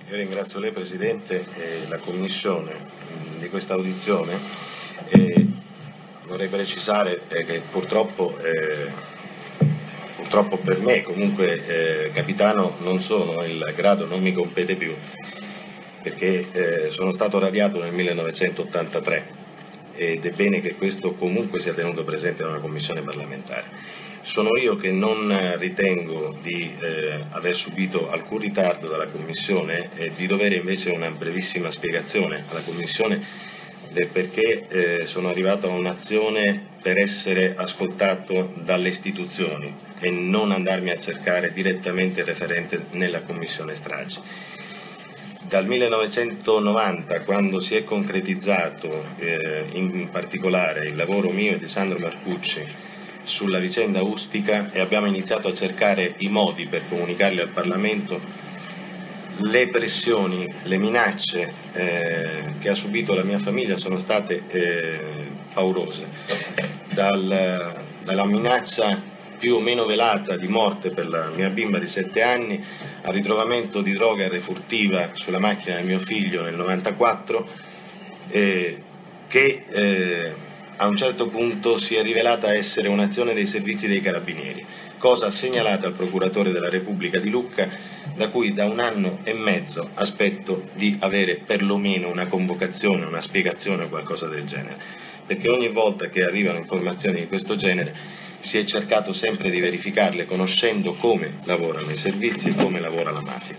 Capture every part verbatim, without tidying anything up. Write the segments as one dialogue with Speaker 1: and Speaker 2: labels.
Speaker 1: Io ringrazio lei Presidente e la Commissione di questa audizione e vorrei precisare che purtroppo, eh, purtroppo per me comunque eh, capitano non sono, il grado non mi compete più perché eh, sono stato radiato nel millenovecentottantatré ed è bene che questo comunque sia tenuto presente in una commissione parlamentare. Sono io che non ritengo di eh, aver subito alcun ritardo dalla Commissione e di dovere invece una brevissima spiegazione alla Commissione del perché eh, sono arrivato a un'azione per essere ascoltato dalle istituzioni e non andarmi a cercare direttamente il referente nella Commissione Stragi. Dal millenovecentonovanta, quando si è concretizzato eh, in particolare il lavoro mio e di Sandro Marcucci sulla vicenda Ustica e abbiamo iniziato a cercare i modi per comunicarli al Parlamento, le pressioni, le minacce eh, che ha subito la mia famiglia sono state eh, paurose. Dal, dalla minaccia più o meno velata di morte per la mia bimba di sette anni al ritrovamento di droga refurtiva sulla macchina del mio figlio nel novantaquattro eh, che eh, a un certo punto si è rivelata essere un'azione dei servizi dei Carabinieri, cosa segnalata al Procuratore della Repubblica di Lucca, da cui da un anno e mezzo aspetto di avere perlomeno una convocazione, una spiegazione o qualcosa del genere, perché ogni volta che arrivano informazioni di questo genere si è cercato sempre di verificarle conoscendo come lavorano i servizi e come lavora la mafia.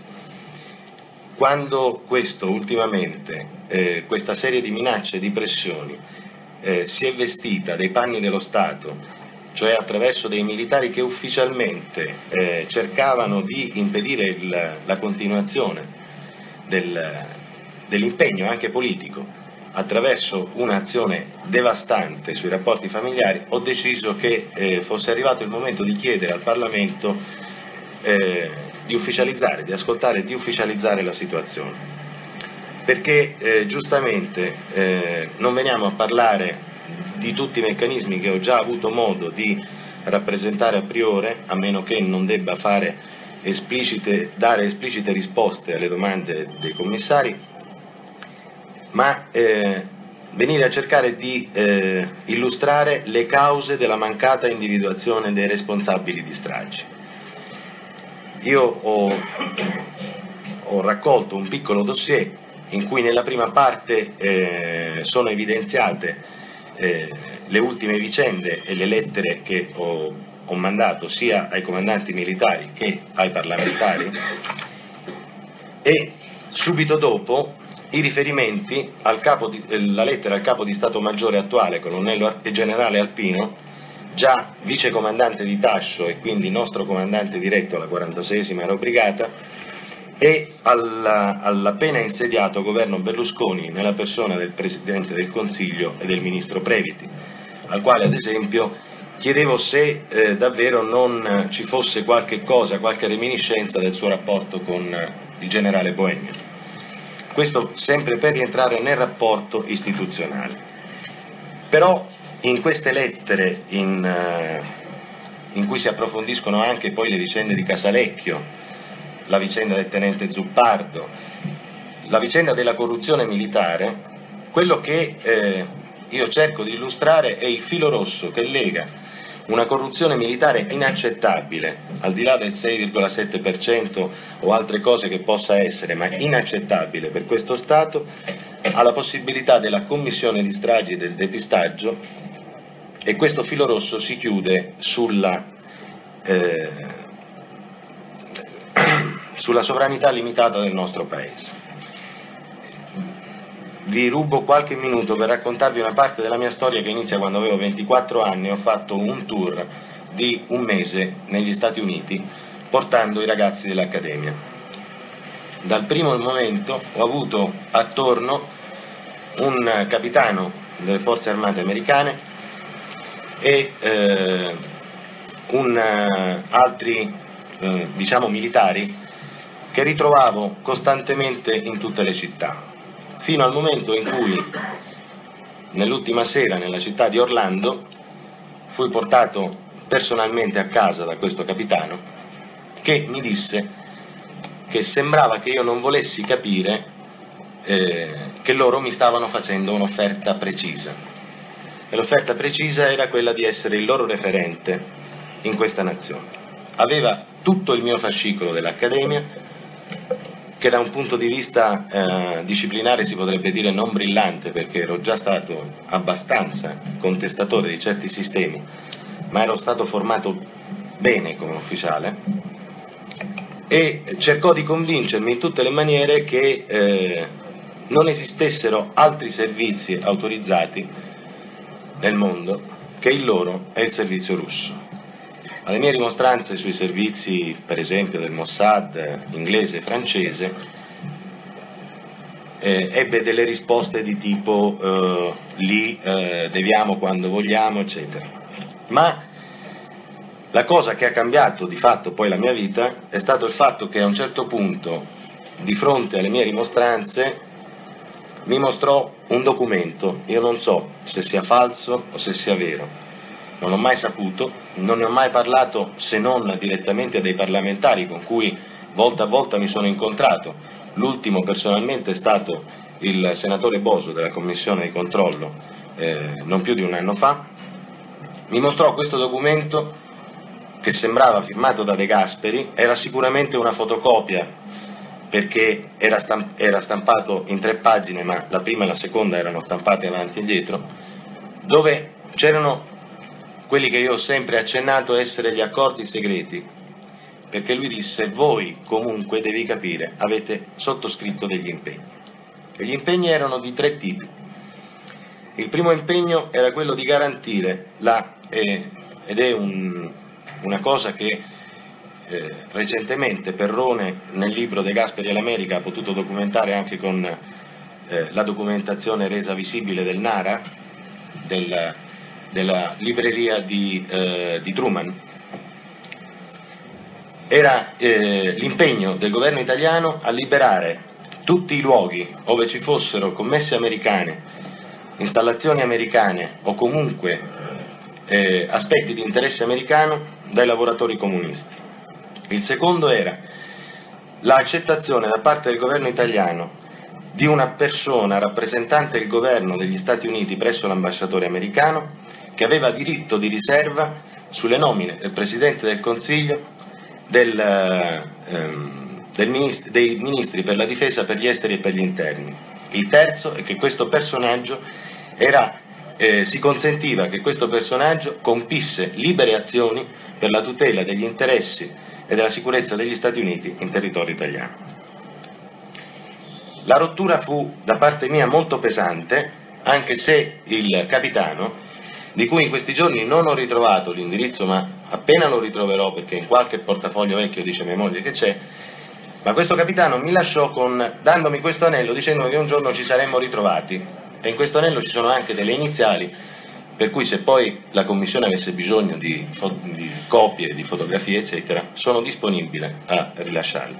Speaker 1: Quando questo ultimamente, eh, questa serie di minacce e di pressioni Eh, si è vestita dei panni dello Stato, cioè attraverso dei militari che ufficialmente eh, cercavano di impedire il, la continuazione del, dell'impegno anche politico attraverso un'azione devastante sui rapporti familiari, ho deciso che eh, fosse arrivato il momento di chiedere al Parlamento eh, di ufficializzare, di ascoltare e di ufficializzare la situazione. Perché eh, giustamente eh, non veniamo a parlare di tutti i meccanismi che ho già avuto modo di rappresentare a priori, a meno che non debba fare esplicite, dare esplicite risposte alle domande dei commissari, ma eh, venire a cercare di eh, illustrare le cause della mancata individuazione dei responsabili di stragi. Io ho, ho raccolto un piccolo dossier in cui nella prima parte eh, sono evidenziate eh, le ultime vicende e le lettere che ho, ho mandato sia ai comandanti militari che ai parlamentari e subito dopo i riferimenti al capo di, la lettera al capo di Stato Maggiore attuale, colonnello e generale Alpino, già vice comandante di Tascio e quindi nostro comandante diretto alla quarantaseiesima Aerobrigata, e all'appena insediato governo Berlusconi nella persona del Presidente del Consiglio e del Ministro Previti, al quale ad esempio chiedevo se eh, davvero non ci fosse qualche cosa, qualche reminiscenza del suo rapporto con il generale Boemio. Questo sempre per rientrare nel rapporto istituzionale. Però in queste lettere in, uh, in cui si approfondiscono anche poi le vicende di Casalecchio, la vicenda del tenente Zuppardo, la vicenda della corruzione militare, quello che eh, io cerco di illustrare è il filo rosso che lega una corruzione militare inaccettabile, al di là del sei virgola sette per cento o altre cose che possa essere, ma inaccettabile per questo Stato, alla possibilità della commissione di stragi e del depistaggio, e questo filo rosso si chiude sulla eh, sulla sovranità limitata del nostro Paese. Vi rubo qualche minuto per raccontarvi una parte della mia storia che inizia quando avevo ventiquattro anni e ho fatto un tour di un mese negli Stati Uniti portando i ragazzi dell'Accademia. Dal primo momento ho avuto attorno un capitano delle Forze Armate americane e eh, un, uh, altri eh, diciamo militari che ritrovavo costantemente in tutte le città, fino al momento in cui nell'ultima sera nella città di Orlando fui portato personalmente a casa da questo capitano che mi disse che sembrava che io non volessi capire eh, che loro mi stavano facendo un'offerta precisa. E l'offerta precisa era quella di essere il loro referente in questa nazione. Aveva tutto il mio fascicolo dell'Accademia, che da un punto di vista eh, disciplinare si potrebbe dire non brillante, perché ero già stato abbastanza contestatore di certi sistemi, ma ero stato formato bene come ufficiale, e cercò di convincermi in tutte le maniere che eh, non esistessero altri servizi autorizzati nel mondo che il loro e il servizio russo. Alle mie dimostranze sui servizi, per esempio, del Mossad inglese e francese, eh, ebbe delle risposte di tipo eh, lì eh, deviamo quando vogliamo, eccetera. Ma la cosa che ha cambiato di fatto poi la mia vita è stato il fatto che a un certo punto, di fronte alle mie dimostranze, mi mostrò un documento. Io non so se sia falso o se sia vero. Non l'ho mai saputo, non ne ho mai parlato se non direttamente a dei parlamentari con cui volta a volta mi sono incontrato. L'ultimo personalmente è stato il senatore Boso della Commissione di controllo eh, non più di un anno fa. Mi mostrò questo documento che sembrava firmato da De Gasperi, era sicuramente una fotocopia perché era, stamp- era stampato in tre pagine, ma la prima e la seconda erano stampate avanti e dietro, dove c'erano quelli che io ho sempre accennato essere gli accordi segreti, perché lui disse: voi comunque, devi capire, avete sottoscritto degli impegni. E gli impegni erano di tre tipi. Il primo impegno era quello di garantire la, eh, ed è un, una cosa che eh, recentemente Perrone nel libro De Gasperi all'America ha potuto documentare anche con eh, la documentazione resa visibile del Nara, del della libreria di, eh, di Truman. Era eh, l'impegno del governo italiano a liberare tutti i luoghi dove ci fossero commesse americane, installazioni americane o comunque eh, aspetti di interesse americano dai lavoratori comunisti. Il secondo era l'accettazione da parte del governo italiano di una persona rappresentante del governo degli Stati Uniti presso l'ambasciatore americano, che aveva diritto di riserva sulle nomine del Presidente del Consiglio, del, ehm, del ministri, dei ministri per la difesa, per gli esteri e per gli interni. Il terzo è che questo personaggio era, eh, si consentiva che questo personaggio compisse libere azioni per la tutela degli interessi e della sicurezza degli Stati Uniti in territorio italiano. La rottura fu da parte mia molto pesante, anche se il capitano, di cui in questi giorni non ho ritrovato l'indirizzo, ma appena lo ritroverò perché in qualche portafoglio vecchio dice mia moglie che c'è, ma questo capitano mi lasciò con, dandomi questo anello, dicendomi che un giorno ci saremmo ritrovati, e in questo anello ci sono anche delle iniziali, per cui se poi la commissione avesse bisogno di, di copie, di fotografie eccetera, sono disponibile a rilasciarle.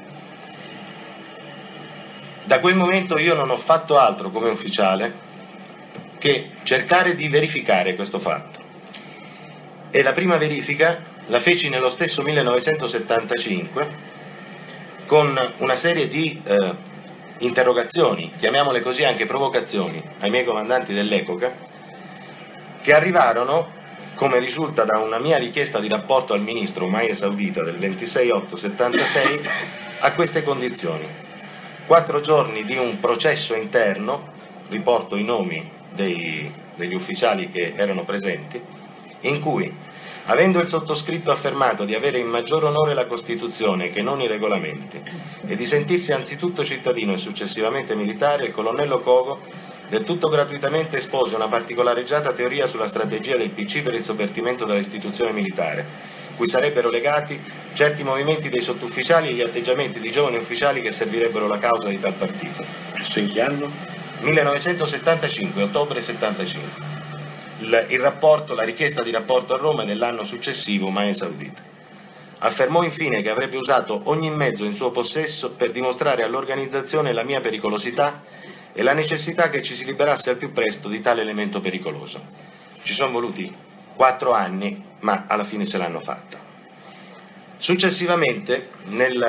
Speaker 1: Da quel momento io non ho fatto altro come ufficiale che cercare di verificare questo fatto, e la prima verifica la feci nello stesso millenovecentosettantacinque con una serie di eh, interrogazioni, chiamiamole così, anche provocazioni ai miei comandanti dell'epoca, che arrivarono, come risulta da una mia richiesta di rapporto al ministro mai esaudita del ventisei otto settantasei, a queste condizioni: quattro giorni di un processo interno, riporto i nomi Dei, degli ufficiali che erano presenti, in cui, avendo il sottoscritto affermato di avere in maggior onore la Costituzione che non i regolamenti e di sentirsi anzitutto cittadino e successivamente militare, il colonnello Cogo del tutto gratuitamente espose una particolareggiata teoria sulla strategia del P C per il sovvertimento della istituzione militare, cui sarebbero legati certi movimenti dei sottufficiali e gli atteggiamenti di giovani ufficiali che servirebbero la causa di tal partito.
Speaker 2: Questo in che anno?
Speaker 1: millenovecentosettantacinque, ottobre settantacinque. Il, il rapporto, la richiesta di rapporto a Roma nell'anno successivo mai esaudita. Affermò infine che avrebbe usato ogni mezzo in suo possesso per dimostrare all'organizzazione la mia pericolosità e la necessità che ci si liberasse al più presto di tale elemento pericoloso. Ci sono voluti quattro anni, ma alla fine se l'hanno fatta. Successivamente, nel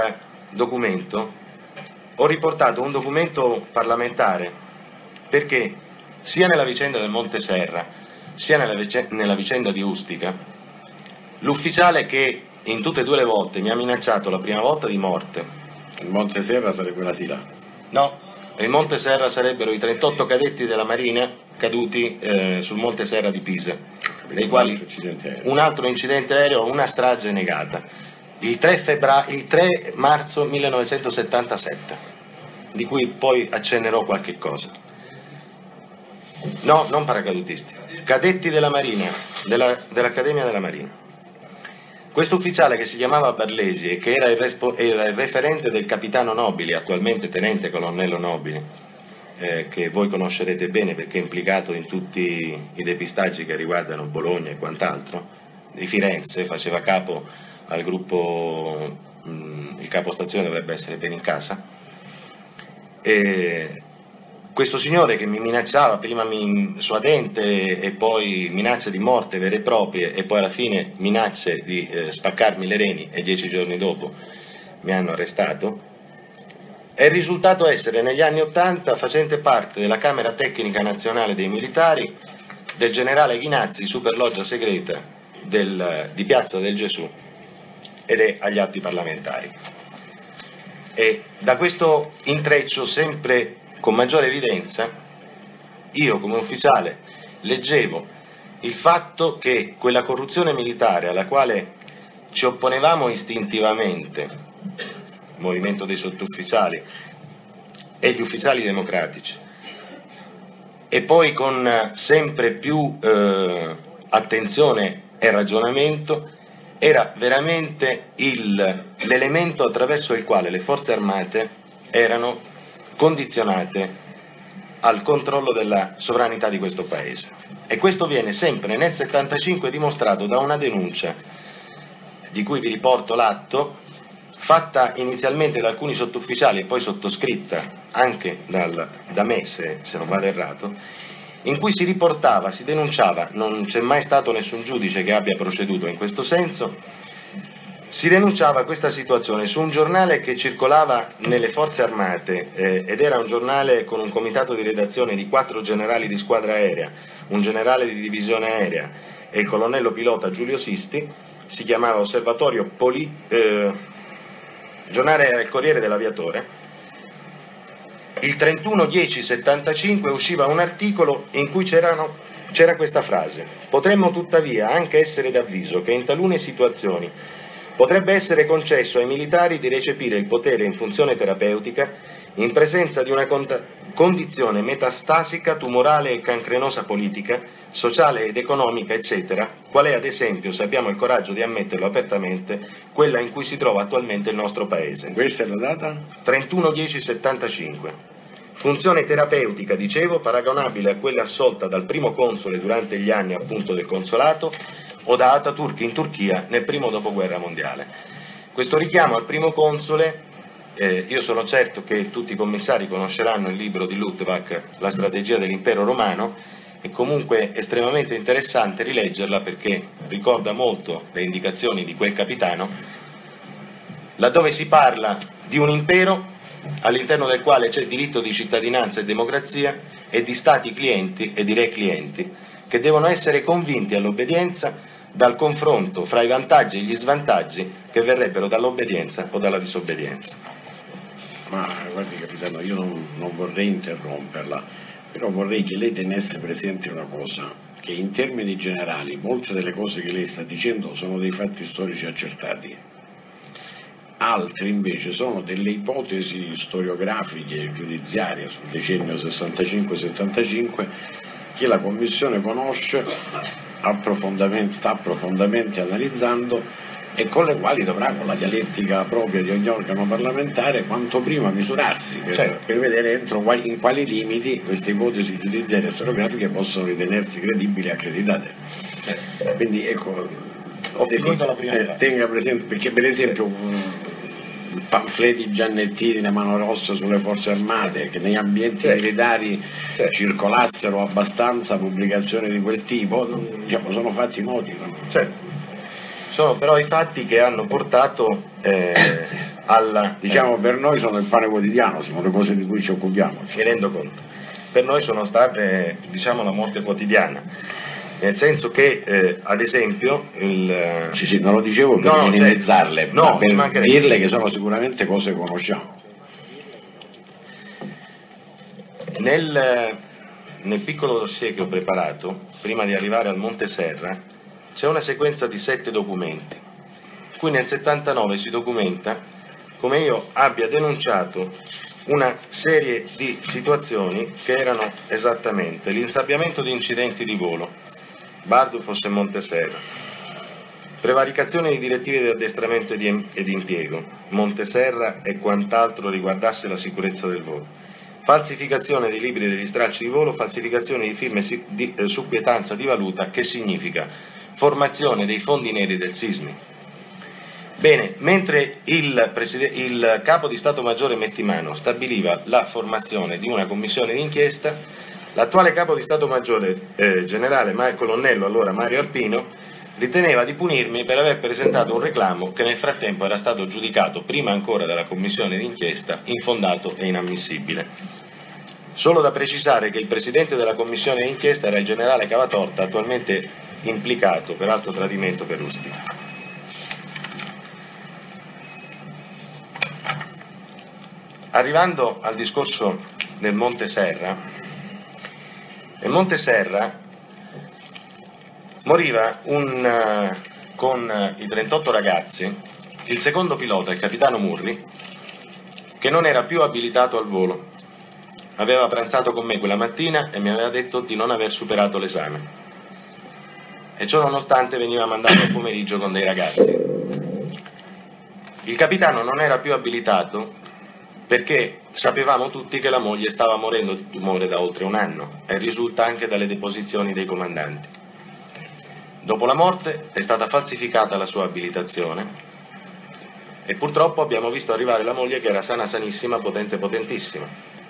Speaker 1: documento ho riportato un documento parlamentare perché sia nella vicenda del Monte Serra sia nella, vic nella vicenda di Ustica l'ufficiale che in tutte e due le volte mi ha minacciato la prima volta di morte.
Speaker 2: Il Monte Serra sarebbe la Sila?
Speaker 1: No, il Monte Serra sarebbero i trentotto cadetti della Marina caduti eh, sul Monte Serra di Pisa, dei quali un altro incidente aereo, una strage negata, il tre, febbra... il tre marzo millenovecentosettantasette, di cui poi accennerò qualche cosa. No, non paracadutisti, cadetti della Marina, della, dell'Accademia della Marina. Questo ufficiale, che si chiamava Barlesi e che era il, era il referente del capitano Nobili, attualmente tenente colonnello Nobili, eh, che voi conoscerete bene perché è implicato in tutti i depistaggi che riguardano Bologna e quant'altro, di Firenze, faceva capo al gruppo, mh, il capostazione dovrebbe essere Benincasa. E questo signore che mi minacciava, prima mi, suadente e poi minacce di morte vere e proprie e poi alla fine minacce di eh, spaccarmi le reni e dieci giorni dopo mi hanno arrestato, è risultato essere negli anni Ottanta facente parte della Camera Tecnica Nazionale dei Militari del generale Ghinazzi, superloggia segreta del, di Piazza del Gesù, ed è agli atti parlamentari. E da questo intreccio sempre con maggiore evidenza, io come ufficiale leggevo il fatto che quella corruzione militare alla quale ci opponevamo istintivamente, il movimento dei sottufficiali e gli ufficiali democratici, e poi con sempre più eh, attenzione e ragionamento, era veramente l'elemento attraverso il quale le forze armate erano condizionate al controllo della sovranità di questo Paese. E questo viene sempre nel settantacinque dimostrato da una denuncia, di cui vi riporto l'atto, fatta inizialmente da alcuni sottufficiali e poi sottoscritta anche dal, da me, se, se non vado errato, in cui si riportava, si denunciava, non c'è mai stato nessun giudice che abbia proceduto in questo senso, si denunciava questa situazione su un giornale che circolava nelle forze armate eh, ed era un giornale con un comitato di redazione di quattro generali di squadra aerea, un generale di divisione aerea e il colonnello pilota Giulio Sisti. Si chiamava Osservatorio Poli... Eh, giornale era il Corriere dell'Aviatore. Il trentuno dieci settantacinque usciva un articolo in cui c'era questa frase: potremmo tuttavia anche essere d'avviso che in talune situazioni potrebbe essere concesso ai militari di recepire il potere in funzione terapeutica in presenza di una condizione metastasica, tumorale e cancrenosa politica, sociale ed economica, eccetera, qual è ad esempio, se abbiamo il coraggio di ammetterlo apertamente, quella in cui si trova attualmente il nostro Paese.
Speaker 2: Questa è la data?
Speaker 1: trentuno dieci settantacinque. Funzione terapeutica, dicevo, paragonabile a quella assolta dal primo console durante gli anni appunto del consolato o da Ataturk in Turchia nel primo dopoguerra mondiale. Questo richiamo al primo console, eh, io sono certo che tutti i commissari conosceranno il libro di Luttwak, La strategia dell'impero romano, è comunque estremamente interessante rileggerla perché ricorda molto le indicazioni di quel capitano, laddove si parla di un impero all'interno del quale c'è diritto di cittadinanza e democrazia e di stati clienti e di re clienti che devono essere convinti all'obbedienza dal confronto fra i vantaggi e gli svantaggi che verrebbero dall'obbedienza o dalla disobbedienza.
Speaker 2: Ma guardi capitano, io non, non vorrei interromperla, però vorrei che lei tenesse presente una cosa, che in termini generali molte delle cose che lei sta dicendo sono dei fatti storici accertati. Altri invece sono delle ipotesi storiografiche e giudiziarie sul decennio sessantacinque settantacinque che la Commissione conosce, approfondamente, sta profondamente analizzando e con le quali dovrà, con la dialettica propria di ogni organo parlamentare, quanto prima misurarsi per, certo. per vedere entro quali, in quali limiti queste ipotesi giudiziarie e storiografiche possono ritenersi credibili e accreditate. Certo. Quindi ecco, ho finito la prima eh, tenga presente, perché per esempio sì. pamfletti giannettini a mano rossa sulle forze armate, che negli ambienti certo. militari certo. circolassero abbastanza pubblicazioni di quel tipo, diciamo, sono fatti noti. No?
Speaker 1: Certo. Sono però i fatti che hanno portato eh, alla...
Speaker 2: Diciamo eh, per noi sono il pane quotidiano, sono le cose di cui ci occupiamo.
Speaker 1: Mi rendo conto. Per noi sono state, diciamo, la morte quotidiana. Nel senso che, eh, ad esempio, il...
Speaker 2: Sì, sì, non lo dicevo per no, minimizzarle,
Speaker 1: no,
Speaker 2: ma per dirle che sono sicuramente cose che conosciamo.
Speaker 1: Nel, nel piccolo dossier che ho preparato, prima di arrivare al Monte Serra, c'è una sequenza di sette documenti, in cui nel settantanove si documenta come io abbia denunciato una serie di situazioni che erano esattamente l'insabbiamento di incidenti di volo, Bardufos e Monte Serra, prevaricazione di direttive di addestramento e di impiego, Monte Serra e quant'altro riguardasse la sicurezza del volo, falsificazione dei libri degli stralci di volo, falsificazione di firme di eh, suppietanza di valuta, che significa formazione dei fondi neri del SISMI. Bene, mentre il, il capo di Stato Maggiore Mettimano stabiliva la formazione di una commissione d'inchiesta, l'attuale capo di Stato Maggiore eh, generale ma colonnello allora Mario Arpino riteneva di punirmi per aver presentato un reclamo che nel frattempo era stato giudicato, prima ancora dalla commissione d'inchiesta, infondato e inammissibile. Solo da precisare che il presidente della commissione d'inchiesta era il generale Cavatorta, attualmente implicato per alto tradimento per Ustica. Arrivando al discorso del Monte Serra, nel Monte Serra moriva un, con i trentotto ragazzi il secondo pilota, il capitano Murri, che non era più abilitato al volo. Aveva pranzato con me quella mattina e mi aveva detto di non aver superato l'esame. E ciò nonostante veniva mandato al pomeriggio con dei ragazzi. Il capitano non era più abilitato perché sapevamo tutti che la moglie stava morendo di tumore da oltre un anno e risulta anche dalle deposizioni dei comandanti. Dopo la morte è stata falsificata la sua abilitazione e purtroppo abbiamo visto arrivare la moglie che era sana sanissima, potente potentissima.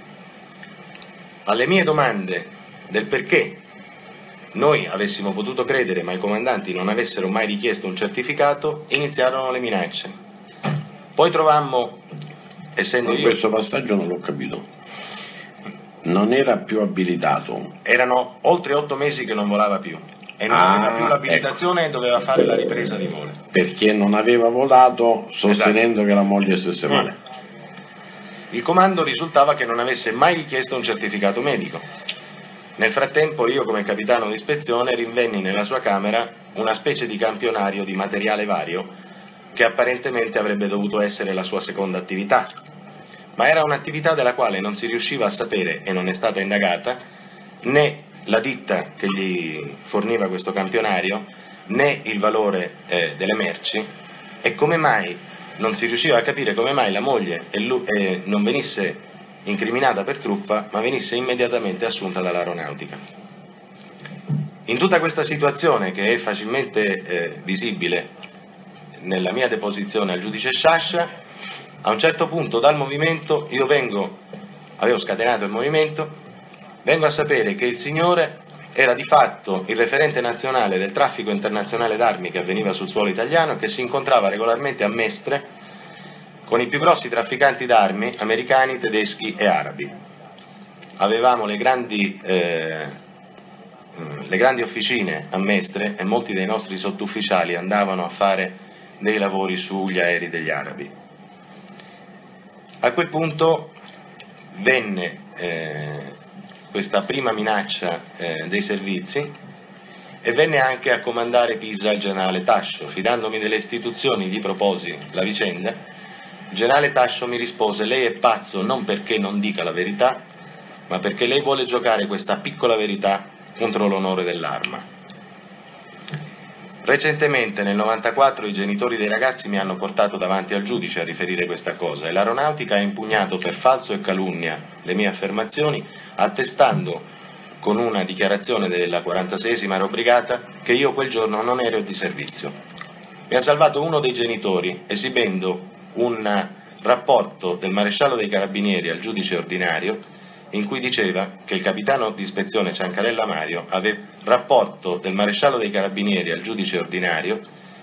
Speaker 1: Alle mie domande del perché noi avessimo potuto credere ma i comandanti non avessero mai richiesto un certificato, iniziarono le minacce. Poi trovammo, essendo io...
Speaker 2: Questo passaggio non l'ho capito. Non era più abilitato.
Speaker 1: Erano oltre otto mesi che non volava più e non
Speaker 2: ah,
Speaker 1: aveva più l'abilitazione ecco. E doveva fare la ripresa di volo.
Speaker 2: Perché non aveva volato sostenendo esatto. Che la moglie stesse male.
Speaker 1: Mm. Il comando risultava che non avesse mai richiesto un certificato medico. Nel frattempo io come capitano di ispezione rinvenni nella sua camera una specie di campionario di materiale vario che apparentemente avrebbe dovuto essere la sua seconda attività, ma era un'attività della quale non si riusciva a sapere e non è stata indagata né la ditta che gli forniva questo campionario né il valore eh, delle merci e come mai non si riusciva a capire come mai la moglie e lui, eh, non venisse incriminata per truffa ma venisse immediatamente assunta dall'aeronautica. In tutta questa situazione che è facilmente eh, visibile nella mia deposizione al giudice Sciascia, a un certo punto dal movimento io vengo, avevo scatenato il movimento, vengo a sapere che il signore era di fatto il referente nazionale del traffico internazionale d'armi che avveniva sul suolo italiano e che si incontrava regolarmente a Mestre con i più grossi trafficanti d'armi americani, tedeschi e arabi. Avevamo le grandi, eh, le grandi officine a Mestre e molti dei nostri sottufficiali andavano a fare dei lavori sugli aerei degli arabi. A quel punto venne eh, questa prima minaccia eh, dei servizi e venne anche a comandare Pisa il generale Tascio. Fidandomi delle istituzioni gli proposi la vicenda. Il generale Tascio mi rispose: lei è pazzo non perché non dica la verità, ma perché lei vuole giocare questa piccola verità contro l'onore dell'arma. Recentemente, nel novantaquattro, i genitori dei ragazzi mi hanno portato davanti al giudice a riferire questa cosa e l'aeronautica ha impugnato per falso e calunnia le mie affermazioni, attestando con una dichiarazione della quarantaseiesima aerobrigata che io quel giorno non ero di servizio. Mi ha salvato uno dei genitori esibendo un rapporto del maresciallo dei carabinieri al giudice ordinario in cui diceva che il capitano di ispezione Ciancarella Mario aveva rapporto del maresciallo dei carabinieri al giudice ordinario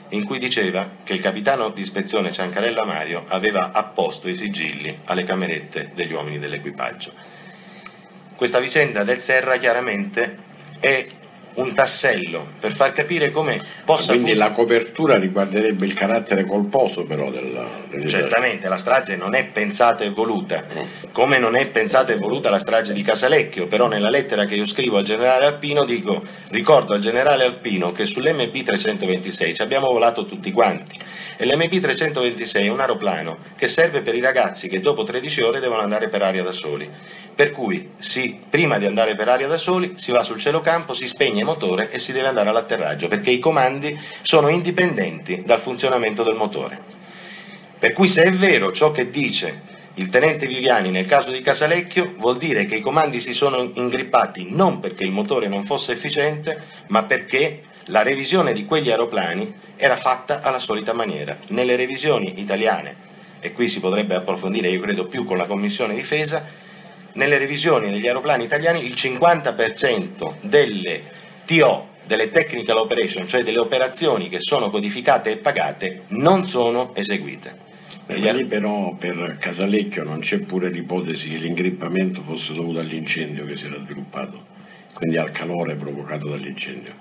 Speaker 1: in cui diceva che il capitano di ispezione Ciancarella Mario aveva apposto i sigilli alle camerette degli uomini dell'equipaggio. Questa vicenda del Serra chiaramente è un tassello per far capire come possa...
Speaker 2: Quindi la copertura riguarderebbe il carattere colposo però del... del
Speaker 1: Certamente, la strage non è pensata e voluta, come non è pensata e voluta la strage di Casalecchio, però nella lettera che io scrivo al generale Alpino dico: ricordo al generale Alpino che sull'M P trecentoventisei ci abbiamo volato tutti quanti, e l'M P trecentoventisei è un aeroplano che serve per i ragazzi che dopo tredici ore devono andare per aria da soli. Per cui si, prima di andare per aria da soli si va sul cielocampo, si spegne il motore e si deve andare all'atterraggio, perché i comandi sono indipendenti dal funzionamento del motore. Per cui se è vero ciò che dice il tenente Viviani nel caso di Casalecchio, vuol dire che i comandi si sono ingrippati non perché il motore non fosse efficiente, ma perché la revisione di quegli aeroplani era fatta alla solita maniera. Nelle revisioni italiane, e qui si potrebbe approfondire io credo più con la Commissione Difesa, nelle revisioni degli aeroplani italiani il cinquanta per cento delle T O, delle technical operation, cioè delle operazioni che sono codificate e pagate, non sono eseguite.
Speaker 2: Beh, lì però per Casalecchio non c'è pure l'ipotesi che l'ingrippamento fosse dovuto all'incendio che si era sviluppato, quindi al calore provocato dall'incendio.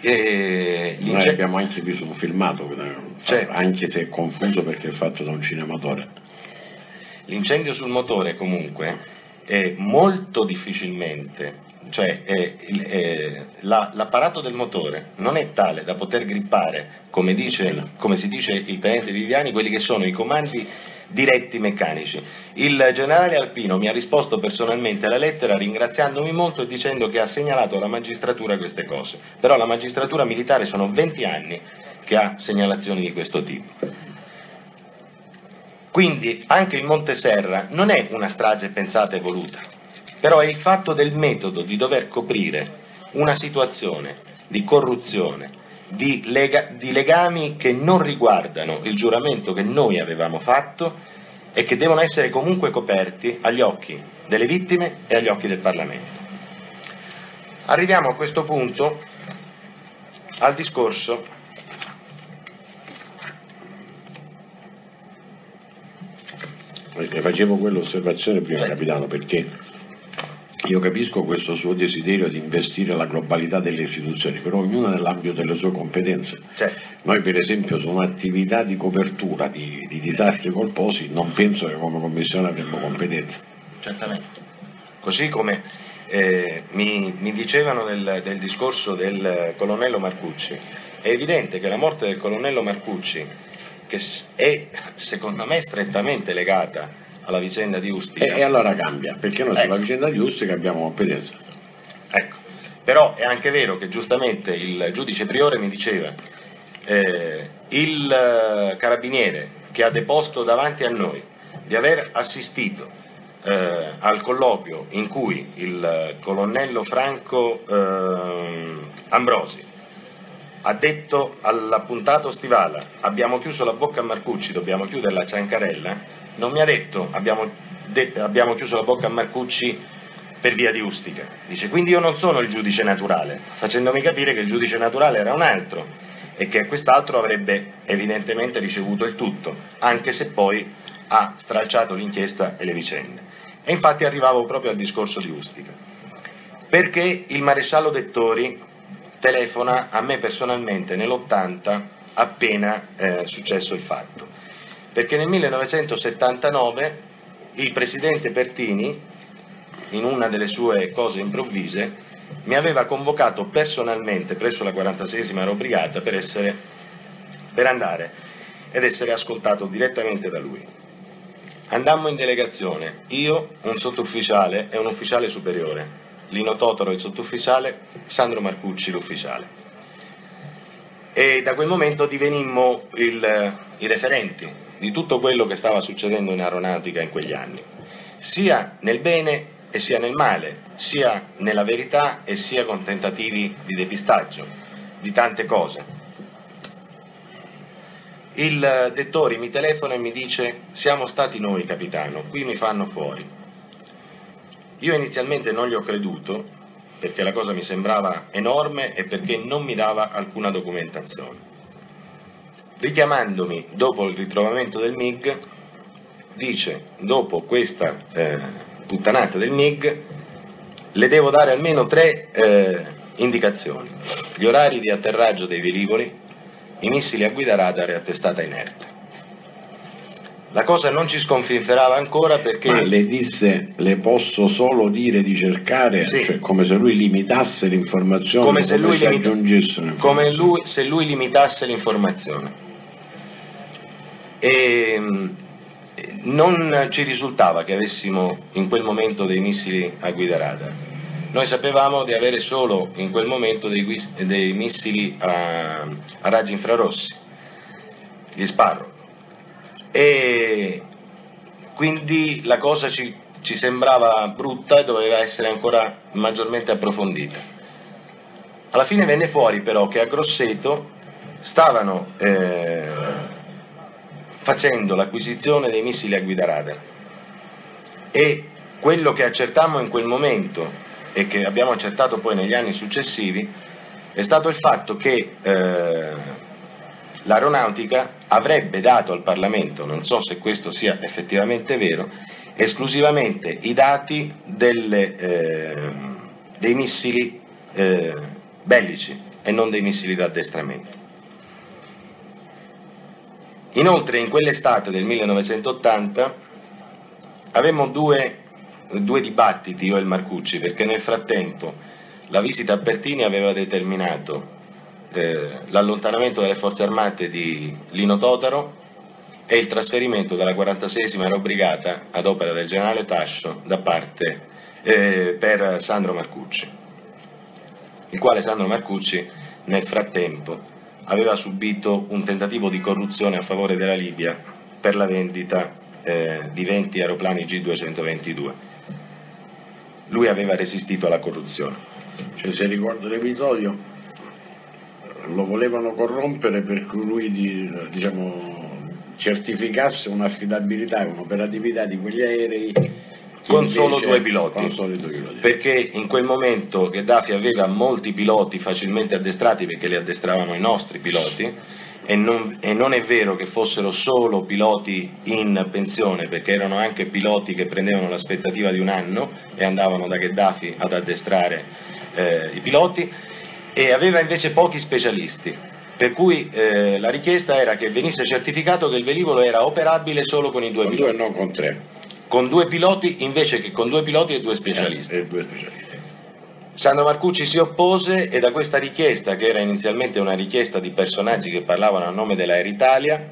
Speaker 1: E
Speaker 2: Noi abbiamo anche visto un filmato,
Speaker 1: certo,
Speaker 2: anche se è confuso perché è fatto da un cinematore.
Speaker 1: L'incendio sul motore comunque è molto difficilmente, cioè è, è, la, l'apparato del motore non è tale da poter grippare, come, dice, come si dice il tenente Viviani, quelli che sono i comandi diretti meccanici. Il generale Alpino mi ha risposto personalmente alla lettera ringraziandomi molto e dicendo che ha segnalato alla magistratura queste cose, però la magistratura militare sono venti anni che ha segnalazioni di questo tipo. Quindi anche il Monte Serra non è una strage pensata e voluta, però è il fatto del metodo di dover coprire una situazione di corruzione, di, lega, di legami che non riguardano il giuramento che noi avevamo fatto e che devono essere comunque coperti agli occhi delle vittime e agli occhi del Parlamento. Arriviamo a questo punto al discorso
Speaker 2: Le facevo quell'osservazione prima, sì, capitano, perché io capisco questo suo desiderio di investire la globalità delle istituzioni, però ognuna nell'ambito delle sue competenze.
Speaker 1: Certo.
Speaker 2: Noi per esempio su un'attività di copertura di, di disastri colposi non penso che come Commissione avremmo competenze.
Speaker 1: Certamente. Così come eh, mi, mi dicevano del, del discorso del colonnello Marcucci, è evidente che la morte del colonnello Marcucci, che è secondo me strettamente legata alla vicenda di Ustica.
Speaker 2: E, e allora cambia, perché noi
Speaker 1: ecco.
Speaker 2: sulla vicenda di Ustica abbiamo competenza.
Speaker 1: Ecco, però è anche vero che giustamente il giudice Priore mi diceva eh, il carabiniere che ha deposto davanti a noi di aver assistito eh, al colloquio in cui il colonnello Franco eh, Ambrosi ha detto all'appuntato Stivala abbiamo chiuso la bocca a Marcucci, dobbiamo chiuderla a Ciancarella, non mi ha detto abbiamo, de- abbiamo chiuso la bocca a Marcucci per via di Ustica. Dice, quindi io non sono il giudice naturale, facendomi capire che il giudice naturale era un altro e che quest'altro avrebbe evidentemente ricevuto il tutto, anche se poi ha stralciato l'inchiesta e le vicende. E infatti arrivavo proprio al discorso di Ustica, perché il maresciallo Dettori telefona a me personalmente nell'ottanta appena eh, successo il fatto, perché nel millenovecentosettantanove il presidente Pertini, in una delle sue cose improvvise, mi aveva convocato personalmente presso la quarantaseiesima Aerobrigata per, essere, per andare ed essere ascoltato direttamente da lui. Andammo in delegazione, io, un sottufficiale e un ufficiale superiore, Lino Totaro il sottufficiale, Sandro Marcucci l'ufficiale. E da quel momento divenimmo il, i referenti di tutto quello che stava succedendo in aeronautica in quegli anni, sia nel bene e sia nel male, sia nella verità e sia con tentativi di depistaggio di tante cose. Il Dettori mi telefona e mi dice siamo stati noi capitano, qui mi fanno fuori. Io inizialmente non gli ho creduto perché la cosa mi sembrava enorme e perché non mi dava alcuna documentazione. richiamandomi dopo il ritrovamento del M I G, dice: dopo questa eh, puttanata del M I G le devo dare almeno tre eh, indicazioni: gli orari di atterraggio dei velivoli, i missili a guida radar e a testata inerte. La cosa non ci sconfinferava ancora perché...
Speaker 2: Ma le disse: le posso solo dire di cercare,
Speaker 1: sì,
Speaker 2: cioè come se lui limitasse l'informazione,
Speaker 1: come se lui,
Speaker 2: se
Speaker 1: limita... come lui, se lui limitasse l'informazione. E non ci risultava che avessimo in quel momento dei missili a guida radar. Noi sapevamo di avere solo in quel momento dei, dei missili a, a raggi infrarossi, gli Sparrow. E quindi la cosa ci, ci sembrava brutta e doveva essere ancora maggiormente approfondita. Alla fine venne fuori però che a Grosseto stavano eh, facendo l'acquisizione dei missili a guida radar, e quello che accertammo in quel momento e che abbiamo accertato poi negli anni successivi è stato il fatto che eh, l'aeronautica avrebbe dato al Parlamento, non so se questo sia effettivamente vero, esclusivamente i dati delle, eh, dei missili eh, bellici e non dei missili d'addestramento. Inoltre in quell'estate del millenovecentottanta avevamo due, due dibattiti, io e il Marcucci, perché nel frattempo la visita a Pertini aveva determinato Eh, l'allontanamento delle forze armate di Lino Totaro e il trasferimento della quarantaseiesima Aerobrigata ad opera del generale Tascio da parte eh, per Sandro Marcucci, il quale Sandro Marcucci nel frattempo aveva subito un tentativo di corruzione a favore della Libia per la vendita eh, di venti aeroplani G duecentoventidue. Lui aveva resistito alla corruzione.
Speaker 2: Cioè, se ricordo l'episodio, lo volevano corrompere per cui lui diciamo, certificasse un'affidabilità e un'operatività di quegli aerei
Speaker 1: con solo due piloti,
Speaker 2: con solo due piloti,
Speaker 1: perché in quel momento Gheddafi aveva molti piloti facilmente addestrati, perché li addestravano i nostri piloti, e non, e non è vero che fossero solo piloti in pensione, perché erano anche piloti che prendevano l'aspettativa di un anno e andavano da Gheddafi ad addestrare eh, i piloti, e aveva invece pochi specialisti, per cui eh, la richiesta era che venisse certificato che il velivolo era operabile solo con i due
Speaker 2: con
Speaker 1: piloti.
Speaker 2: Due, non con tre.
Speaker 1: Con due piloti invece che con due piloti e due specialisti.
Speaker 2: Eh, e due specialisti.
Speaker 1: Sandro Marcucci si oppose, e da questa richiesta, che era inizialmente una richiesta di personaggi che parlavano a nome dell'Aeritalia,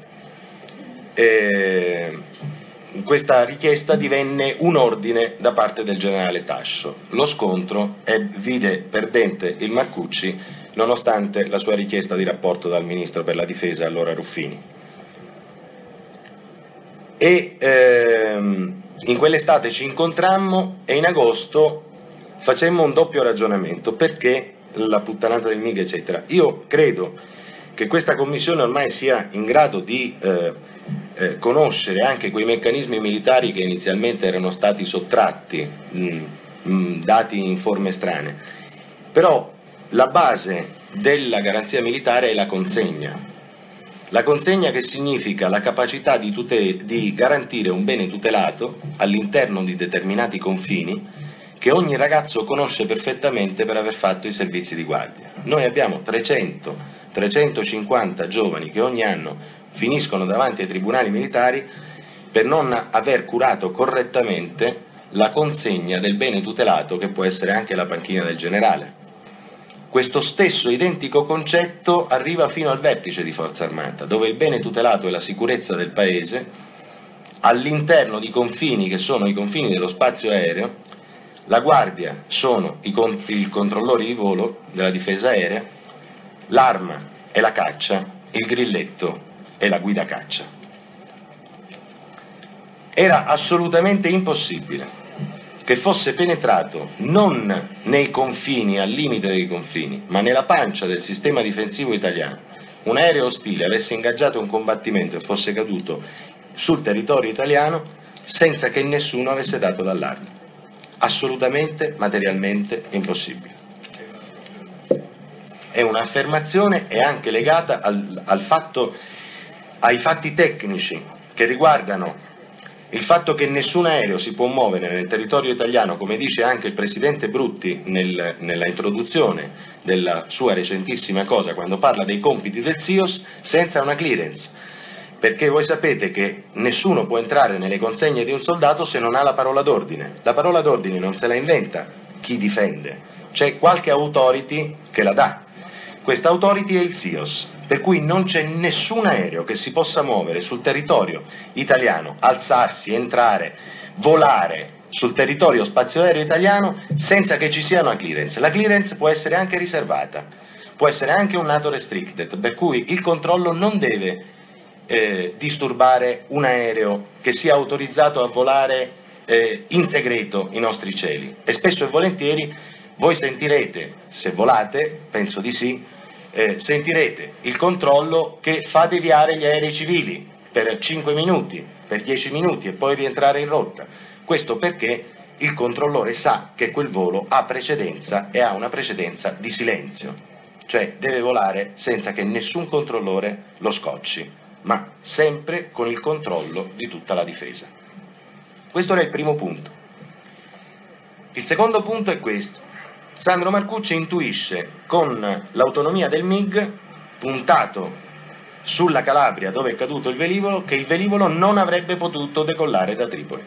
Speaker 1: eh, questa richiesta divenne un ordine da parte del generale Tascio. Lo scontro è, vide perdente il Marcucci, nonostante la sua richiesta di rapporto dal ministro per la difesa, allora Ruffini. E ehm, in quell'estate ci incontrammo e in agosto facemmo un doppio ragionamento, perché la puttanata del M I G eccetera. Io credo che questa commissione ormai sia in grado di eh, Eh, conoscere anche quei meccanismi militari che inizialmente erano stati sottratti, mh, mh, dati in forme strane. Però la base della garanzia militare è la consegna. La consegna, che significa la capacità di, tute- di garantire un bene tutelato all'interno di determinati confini che ogni ragazzo conosce perfettamente per aver fatto i servizi di guardia. Noi abbiamo trecento trecentocinquanta giovani che ogni anno finiscono davanti ai tribunali militari per non aver curato correttamente la consegna del bene tutelato, che può essere anche la panchina del generale. Questo stesso identico concetto arriva fino al vertice di Forza Armata, dove il bene tutelato è la sicurezza del paese, all'interno di confini che sono i confini dello spazio aereo. La guardia sono i, con- i controllori di volo della difesa aerea, l'arma è la caccia, il grilletto e la guida caccia. Era assolutamente impossibile che fosse penetrato non nei confini, al limite dei confini, ma nella pancia del sistema difensivo italiano, un aereo ostile avesse ingaggiato un combattimento e fosse caduto sul territorio italiano senza che nessuno avesse dato l'allarme. Assolutamente, materialmente impossibile. È un'affermazione, è anche legata al, al fatto ai fatti tecnici che riguardano il fatto che nessun aereo si può muovere nel territorio italiano, come dice anche il Presidente Brutti nel, nella introduzione della sua recentissima cosa, quando parla dei compiti del S I O S, senza una clearance. Perché voi sapete che nessuno può entrare nelle consegne di un soldato se non ha la parola d'ordine. La parola d'ordine non se la inventa chi difende, c'è qualche authority che la dà. Questa authority è il S I O S, per cui non c'è nessun aereo che si possa muovere sul territorio italiano, alzarsi, entrare, volare sul territorio spazio aereo italiano senza che ci sia una clearance. La clearance può essere anche riservata, può essere anche un NATO restricted, per cui il controllo non deve eh, disturbare un aereo che sia autorizzato a volare eh, in segreto i nostri cieli. E spesso e volentieri voi sentirete, se volate, penso di sì, Eh, sentirete il controllo che fa deviare gli aerei civili per cinque minuti, per dieci minuti e poi rientrare in rotta. Questo perché il controllore sa che quel volo ha precedenza e ha una precedenza di silenzio, cioè deve volare senza che nessun controllore lo scocci, ma sempre con il controllo di tutta la difesa. Questo era il primo punto. Il secondo punto è questo. Sandro Marcucci intuisce con l'autonomia del M I G puntato sulla Calabria dove è caduto il velivolo che il velivolo non avrebbe potuto decollare da Tripoli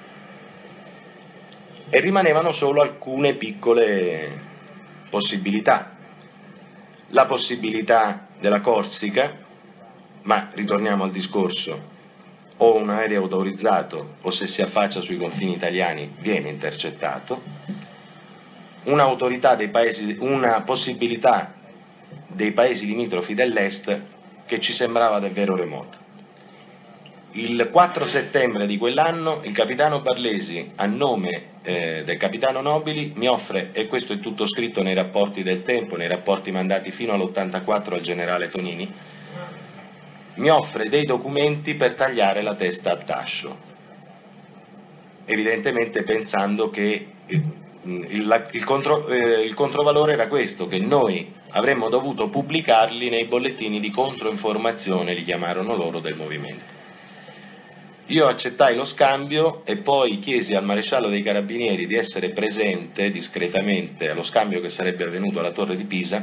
Speaker 1: e rimanevano solo alcune piccole possibilità. La possibilità della Corsica, ma ritorniamo al discorso, o un aereo autorizzato o se si affaccia sui confini italiani viene intercettato. Un'autorità dei paesi, una possibilità dei paesi limitrofi dell'est che ci sembrava davvero remota. Il quattro settembre di quell'anno il capitano Barlesi, a nome eh, del capitano Nobili, mi offre, e questo è tutto scritto nei rapporti del tempo, nei rapporti mandati fino all'ottantaquattro al generale Tonini, mi offre dei documenti per tagliare la testa a Tascio, evidentemente pensando che Il, il, contro, eh, il controvalore era questo, che noi avremmo dovuto pubblicarli nei bollettini di controinformazione, li chiamarono loro, del movimento. Io accettai lo scambio e poi chiesi al maresciallo dei carabinieri di essere presente discretamente allo scambio che sarebbe avvenuto alla Torre di Pisa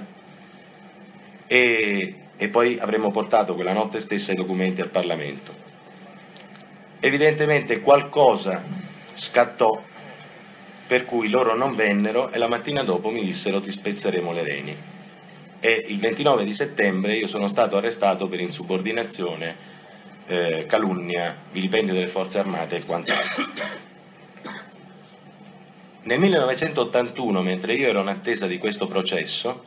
Speaker 1: e, e poi avremmo portato quella notte stessa i documenti al Parlamento. Evidentemente qualcosa scattò per cui loro non vennero e la mattina dopo mi dissero ti spezzeremo le reni. E il ventinove di settembre io sono stato arrestato per insubordinazione, eh, calunnia, vilipendio delle forze armate e quant'altro. Nel millenovecentottantuno, mentre io ero in attesa di questo processo,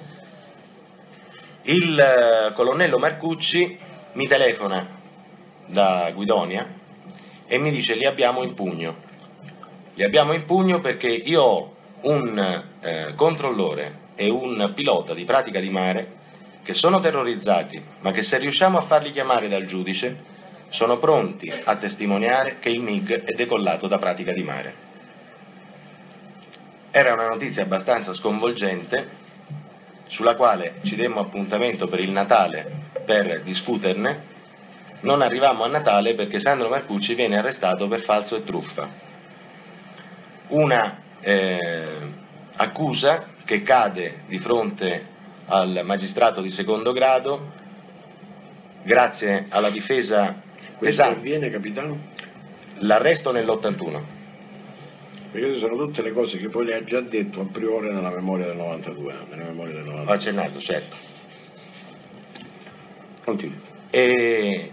Speaker 1: il eh, colonnello Marcucci mi telefona da Guidonia e mi dice li abbiamo in pugno. Li abbiamo in pugno perché io ho un eh, controllore e un pilota di pratica di mare che sono terrorizzati, ma che se riusciamo a farli chiamare dal giudice sono pronti a testimoniare che il M I G è decollato da pratica di mare. Era una notizia abbastanza sconvolgente, sulla quale ci demmo appuntamento per il Natale per discuterne. Non arrivammo a Natale perché Sandro Marcucci viene arrestato per falso e truffa. Una eh, accusa che cade di fronte al magistrato di secondo grado grazie alla difesa
Speaker 2: Questo
Speaker 1: pesante.
Speaker 2: avviene, capitano?
Speaker 1: L'arresto nell'ottantuno.
Speaker 2: Perché queste sono tutte le cose che poi le ha già detto a priori nella memoria del novantadue. Nella memoria del novantadue.
Speaker 1: Ho accennato, certo.
Speaker 2: Continui.
Speaker 1: E...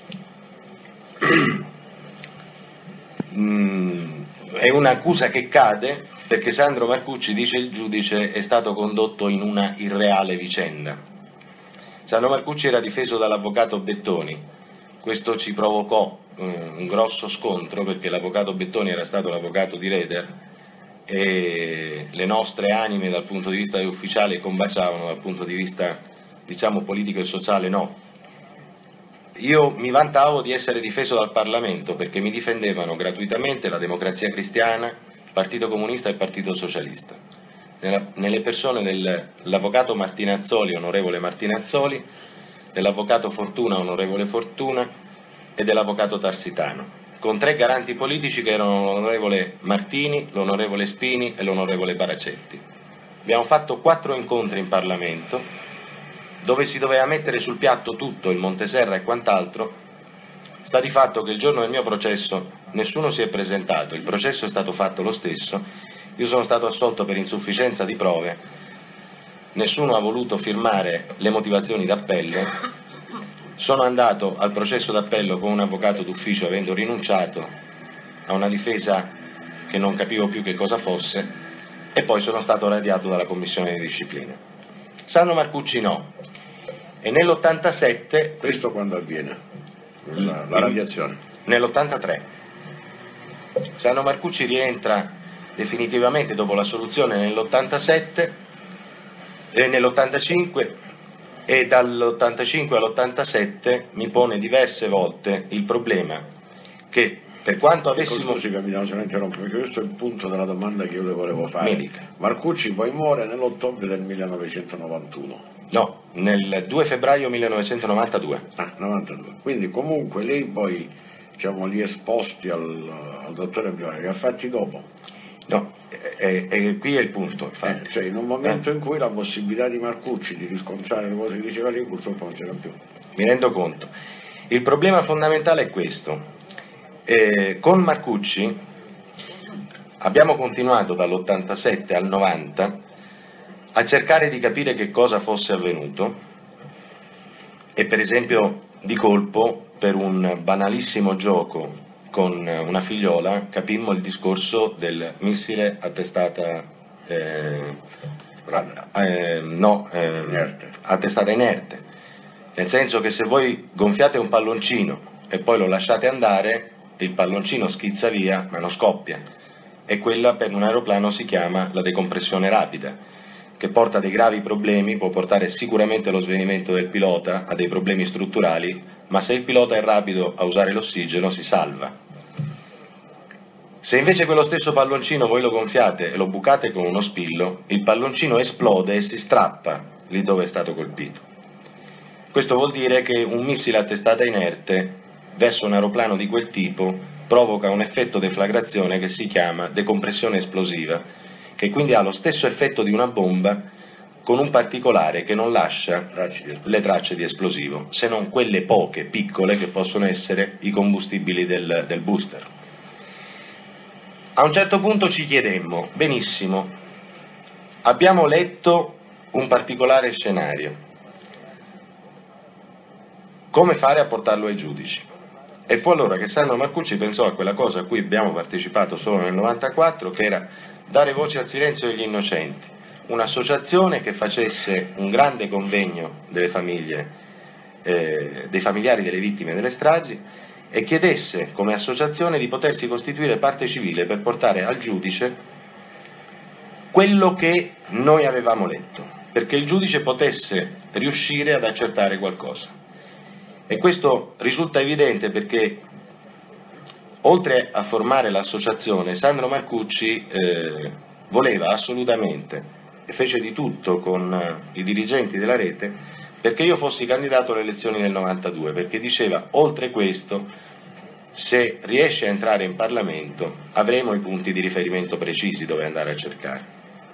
Speaker 1: mm, è un'accusa che cade perché Sandro Marcucci, dice il giudice, è stato condotto in una irreale vicenda. Sandro Marcucci era difeso dall'avvocato Bettoni. Questo ci provocò um, un grosso scontro perché l'avvocato Bettoni era stato l'avvocato di Reder e le nostre anime dal punto di vista ufficiale combaciavano, dal punto di vista diciamo politico e sociale no. Io mi vantavo di essere difeso dal Parlamento perché mi difendevano gratuitamente la Democrazia Cristiana, il Partito Comunista e il Partito Socialista. Nella, nelle persone dell'avvocato Martinazzoli, onorevole Martinazzoli, dell'avvocato Fortuna, onorevole Fortuna, e dell'avvocato Tarsitano, con tre garanti politici che erano l'onorevole Martini, l'onorevole Spini e l'onorevole Baracetti. Abbiamo fatto quattro incontri in Parlamento, dove si doveva mettere sul piatto tutto, il Monteserra e quant'altro. Sta di fatto che il giorno del mio processo nessuno si è presentato, il processo è stato fatto lo stesso, io sono stato assolto per insufficienza di prove, nessuno ha voluto firmare le motivazioni d'appello. Sono andato al processo d'appello con un avvocato d'ufficio avendo rinunciato a una difesa che non capivo più che cosa fosse, e poi sono stato radiato dalla commissione di disciplina. Sandro Marcucci no. E nell'ottantasette...
Speaker 2: Questo quando avviene? La, la radiazione?
Speaker 1: Nell'ottantatré. Sandro Marcucci rientra definitivamente dopo la soluzione nell'ottantasette e nell'ottantacinque, e dall'ottantacinque all'ottantasette mi pone diverse volte il problema che, per quanto avessimo...
Speaker 2: Scusi capitano, se non interrompo, perché questo è il punto della domanda che io le volevo fare.
Speaker 1: Medica.
Speaker 2: Marcucci poi muore nell'ottobre del millenovecentonovantuno.
Speaker 1: No, nel due febbraio millenovecentonovantadue.
Speaker 2: Ah, novantadue. Quindi comunque lei poi, diciamo, li esposti al, al dottore Brioni, che ha fatti dopo?
Speaker 1: No, e, e qui è il punto, infatti.
Speaker 2: Eh, cioè in un momento in cui la possibilità di Marcucci di riscontrare le cose che diceva lei purtroppo non c'era più.
Speaker 1: Mi rendo conto. Il problema fondamentale è questo. Eh, con Marcucci abbiamo continuato dall'ottantasette al novanta a cercare di capire che cosa fosse avvenuto, e per esempio di colpo, per un banalissimo gioco con una figliola, capimmo il discorso del missile a testata eh, eh, no, eh,
Speaker 2: Inerte.
Speaker 1: a testata inerte, nel senso che se voi gonfiate un palloncino e poi lo lasciate andare, il palloncino schizza via ma non scoppia, e quella per un aeroplano si chiama la decompressione rapida, che porta dei gravi problemi, può portare sicuramente allo svenimento del pilota, a dei problemi strutturali, ma se il pilota è rapido a usare l'ossigeno si salva. Se invece quello stesso palloncino voi lo gonfiate e lo bucate con uno spillo, il palloncino esplode e si strappa lì dove è stato colpito. Questo vuol dire che un missile a testata inerte verso un aeroplano di quel tipo provoca un effetto deflagrazione che si chiama decompressione esplosiva, che quindi ha lo stesso effetto di una bomba con un particolare che non lascia le tracce di esplosivo, se non quelle poche, piccole, che possono essere i combustibili del, del booster. A un certo punto ci chiedemmo, benissimo, abbiamo letto un particolare scenario, come fare a portarlo ai giudici? E fu allora che Sandro Marcucci pensò a quella cosa a cui abbiamo partecipato solo nel novantaquattro, che era dare voce al silenzio degli innocenti, un'associazione che facesse un grande convegno delle famiglie, eh, dei familiari delle vittime delle stragi, e chiedesse come associazione di potersi costituire parte civile per portare al giudice quello che noi avevamo letto, perché il giudice potesse riuscire ad accertare qualcosa. E questo risulta evidente perché, oltre a formare l'associazione, Sandro Marcucci eh, voleva assolutamente, e fece di tutto con eh, i dirigenti della rete, perché io fossi candidato alle elezioni del novantadue, perché diceva, oltre questo, se riesce a entrare in Parlamento avremo i punti di riferimento precisi dove andare a cercare.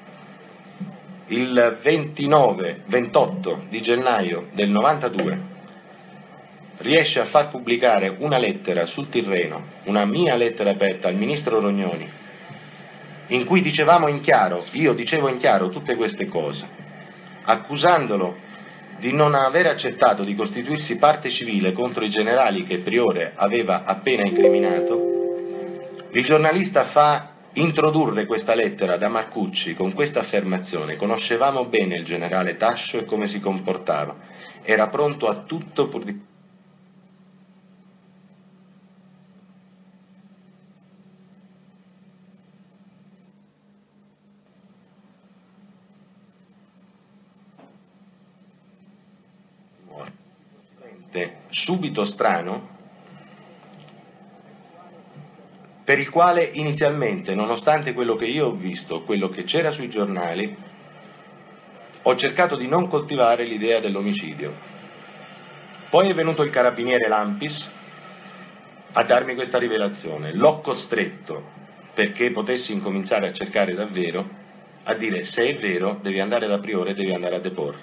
Speaker 1: Il ventinove ventotto di gennaio del novantadue riesce a far pubblicare una lettera sul Tirreno, una mia lettera aperta al ministro Rognoni, in cui dicevamo in chiaro, io dicevo in chiaro tutte queste cose, accusandolo di non aver accettato di costituirsi parte civile contro i generali che Priore aveva appena incriminato. Il giornalista fa introdurre questa lettera da Marcucci con questa affermazione: conoscevamo bene il generale Tascio e come si comportava, era pronto a tutto pur di... subito strano, per il quale inizialmente, nonostante quello che io ho visto, quello che c'era sui giornali, ho cercato di non coltivare l'idea dell'omicidio, Poi è venuto il carabiniere Lampis a darmi questa rivelazione. L'ho costretto, perché potessi incominciare a cercare davvero, a dire: se è vero devi andare da Priore e devi andare a deporre.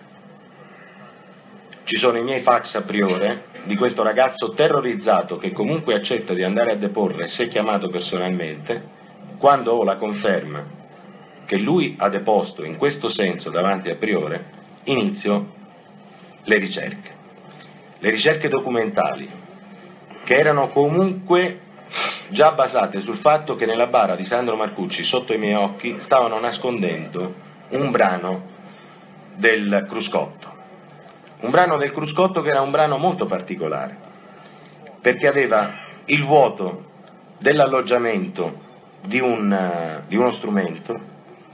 Speaker 1: Ci sono i miei fax a Priore di questo ragazzo terrorizzato che comunque accetta di andare a deporre se chiamato personalmente, quando ho la conferma che lui ha deposto in questo senso davanti a Priore, inizio le ricerche. Le ricerche documentali, che erano comunque già basate sul fatto che nella bara di Sandro Marcucci, sotto i miei occhi, stavano nascondendo un brano del cruscotto. Un brano del cruscotto che era un brano molto particolare, perché aveva il vuoto dell'alloggiamento di, un, di uno strumento,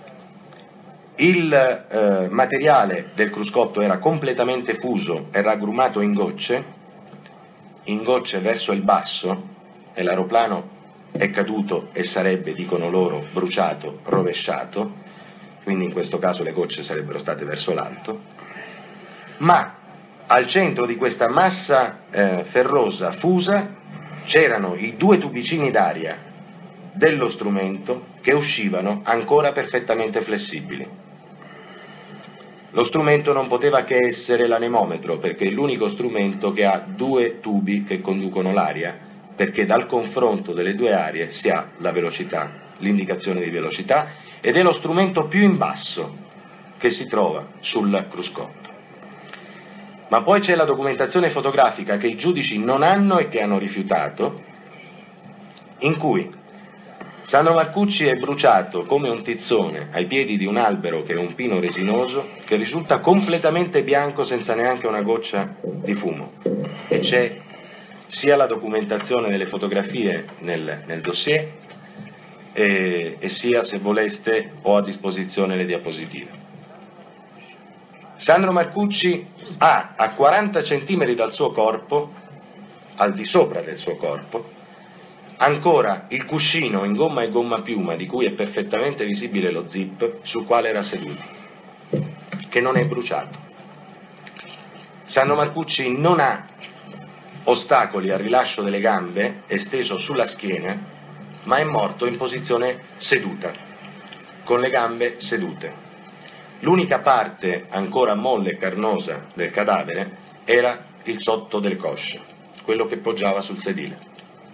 Speaker 1: il eh, materiale del cruscotto era completamente fuso e raggrumato in gocce, in gocce verso il basso, e l'aeroplano è caduto e sarebbe, dicono loro, bruciato, rovesciato, quindi in questo caso le gocce sarebbero state verso l'alto, ma al centro di questa massa eh, ferrosa fusa c'erano i due tubicini d'aria dello strumento che uscivano ancora perfettamente flessibili. Lo strumento non poteva che essere l'anemometro, perché è l'unico strumento che ha due tubi che conducono l'aria, perché dal confronto delle due arie si ha la velocità, l'indicazione di velocità, ed è lo strumento più in basso che si trova sul cruscotto. Ma poi c'è la documentazione fotografica che i giudici non hanno e che hanno rifiutato, in cui Sandro Marcucci è bruciato come un tizzone ai piedi di un albero che è un pino resinoso, che risulta completamente bianco senza neanche una goccia di fumo. E c'è sia la documentazione delle fotografie nel, nel dossier e, e sia, se voleste, ho a disposizione le diapositive. Sandro Marcucci ha a quaranta centimetri dal suo corpo, al di sopra del suo corpo, ancora il cuscino in gomma e gomma piuma di cui è perfettamente visibile lo zip sul quale era seduto, che non è bruciato. Sandro Marcucci non ha ostacoli al rilascio delle gambe, è steso sulla schiena, ma è morto in posizione seduta, con le gambe sedute. L'unica parte ancora molle e carnosa del cadavere era il sotto del cosce, quello che poggiava sul sedile.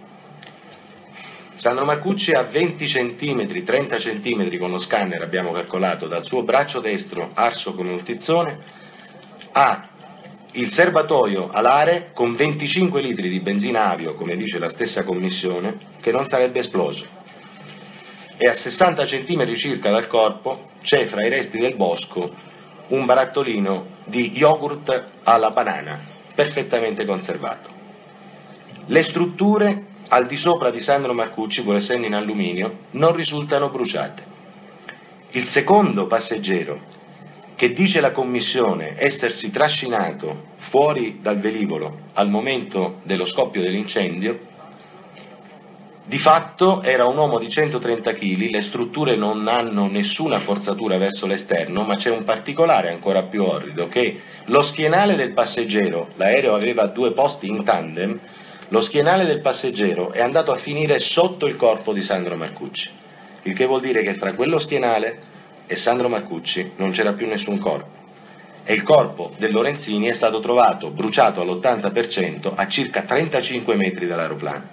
Speaker 1: Sandro Marcucci ha venti centimetri, trenta centimetri con lo scanner, abbiamo calcolato, dal suo braccio destro arso come un tizzone, ha il serbatoio alare con venticinque litri di benzina avio, come dice la stessa commissione, che non sarebbe esploso. E a sessanta centimetri circa dal corpo c'è fra i resti del bosco un barattolino di yogurt alla banana, perfettamente conservato. Le strutture al di sopra di Sandro Marcucci, pur essendo in alluminio, non risultano bruciate. Il secondo passeggero, che dice la commissione essersi trascinato fuori dal velivolo al momento dello scoppio dell'incendio, di fatto era un uomo di centotrenta chili, le strutture non hanno nessuna forzatura verso l'esterno, ma c'è un particolare ancora più orrido, che lo schienale del passeggero, l'aereo aveva due posti in tandem, lo schienale del passeggero è andato a finire sotto il corpo di Sandro Marcucci, il che vuol dire che fra quello schienale e Sandro Marcucci non c'era più nessun corpo. E il corpo del Lorenzini è stato trovato bruciato all'ottanta per cento a circa trentacinque metri dall'aeroplano.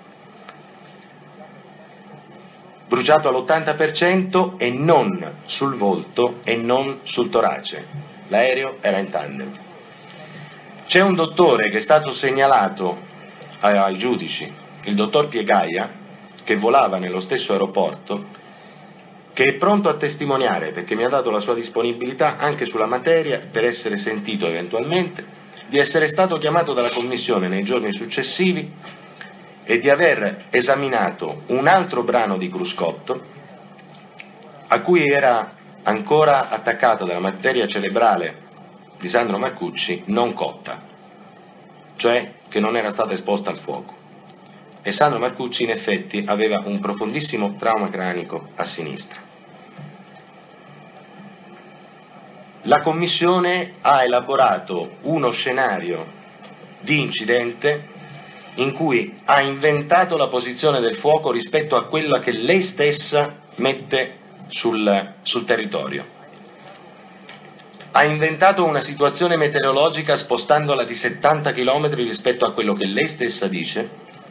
Speaker 1: Bruciato all'ottanta per cento e non sul volto e non sul torace. L'aereo era in tandem. C'è un dottore che è stato segnalato ai giudici, il dottor Piegaia, che volava nello stesso aeroporto, che è pronto a testimoniare, perché mi ha dato la sua disponibilità anche sulla materia per essere sentito eventualmente, di essere stato chiamato dalla commissione nei giorni successivi e di aver esaminato un altro brano di cruscotto a cui era ancora attaccata dalla materia cerebrale di Sandro Marcucci non cotta, cioè che non era stata esposta al fuoco. E Sandro Marcucci in effetti aveva un profondissimo trauma cranico a sinistra. La commissione ha elaborato uno scenario di incidente in cui ha inventato la posizione del fuoco rispetto a quella che lei stessa mette sul, sul territorio. Ha inventato una situazione meteorologica spostandola di settanta chilometri rispetto a quello che lei stessa dice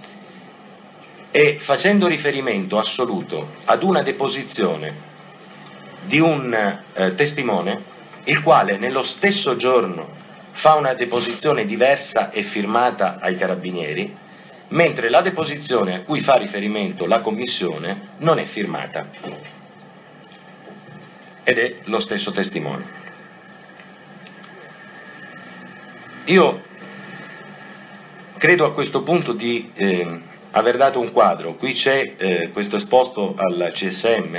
Speaker 1: e facendo riferimento assoluto ad una deposizione di un eh, testimone, il quale nello stesso giorno fa una deposizione diversa e firmata ai carabinieri, mentre la deposizione a cui fa riferimento la commissione non è firmata ed è lo stesso testimone. Io credo a questo punto di eh, aver dato un quadro. Qui c'è eh, questo esposto al C S M,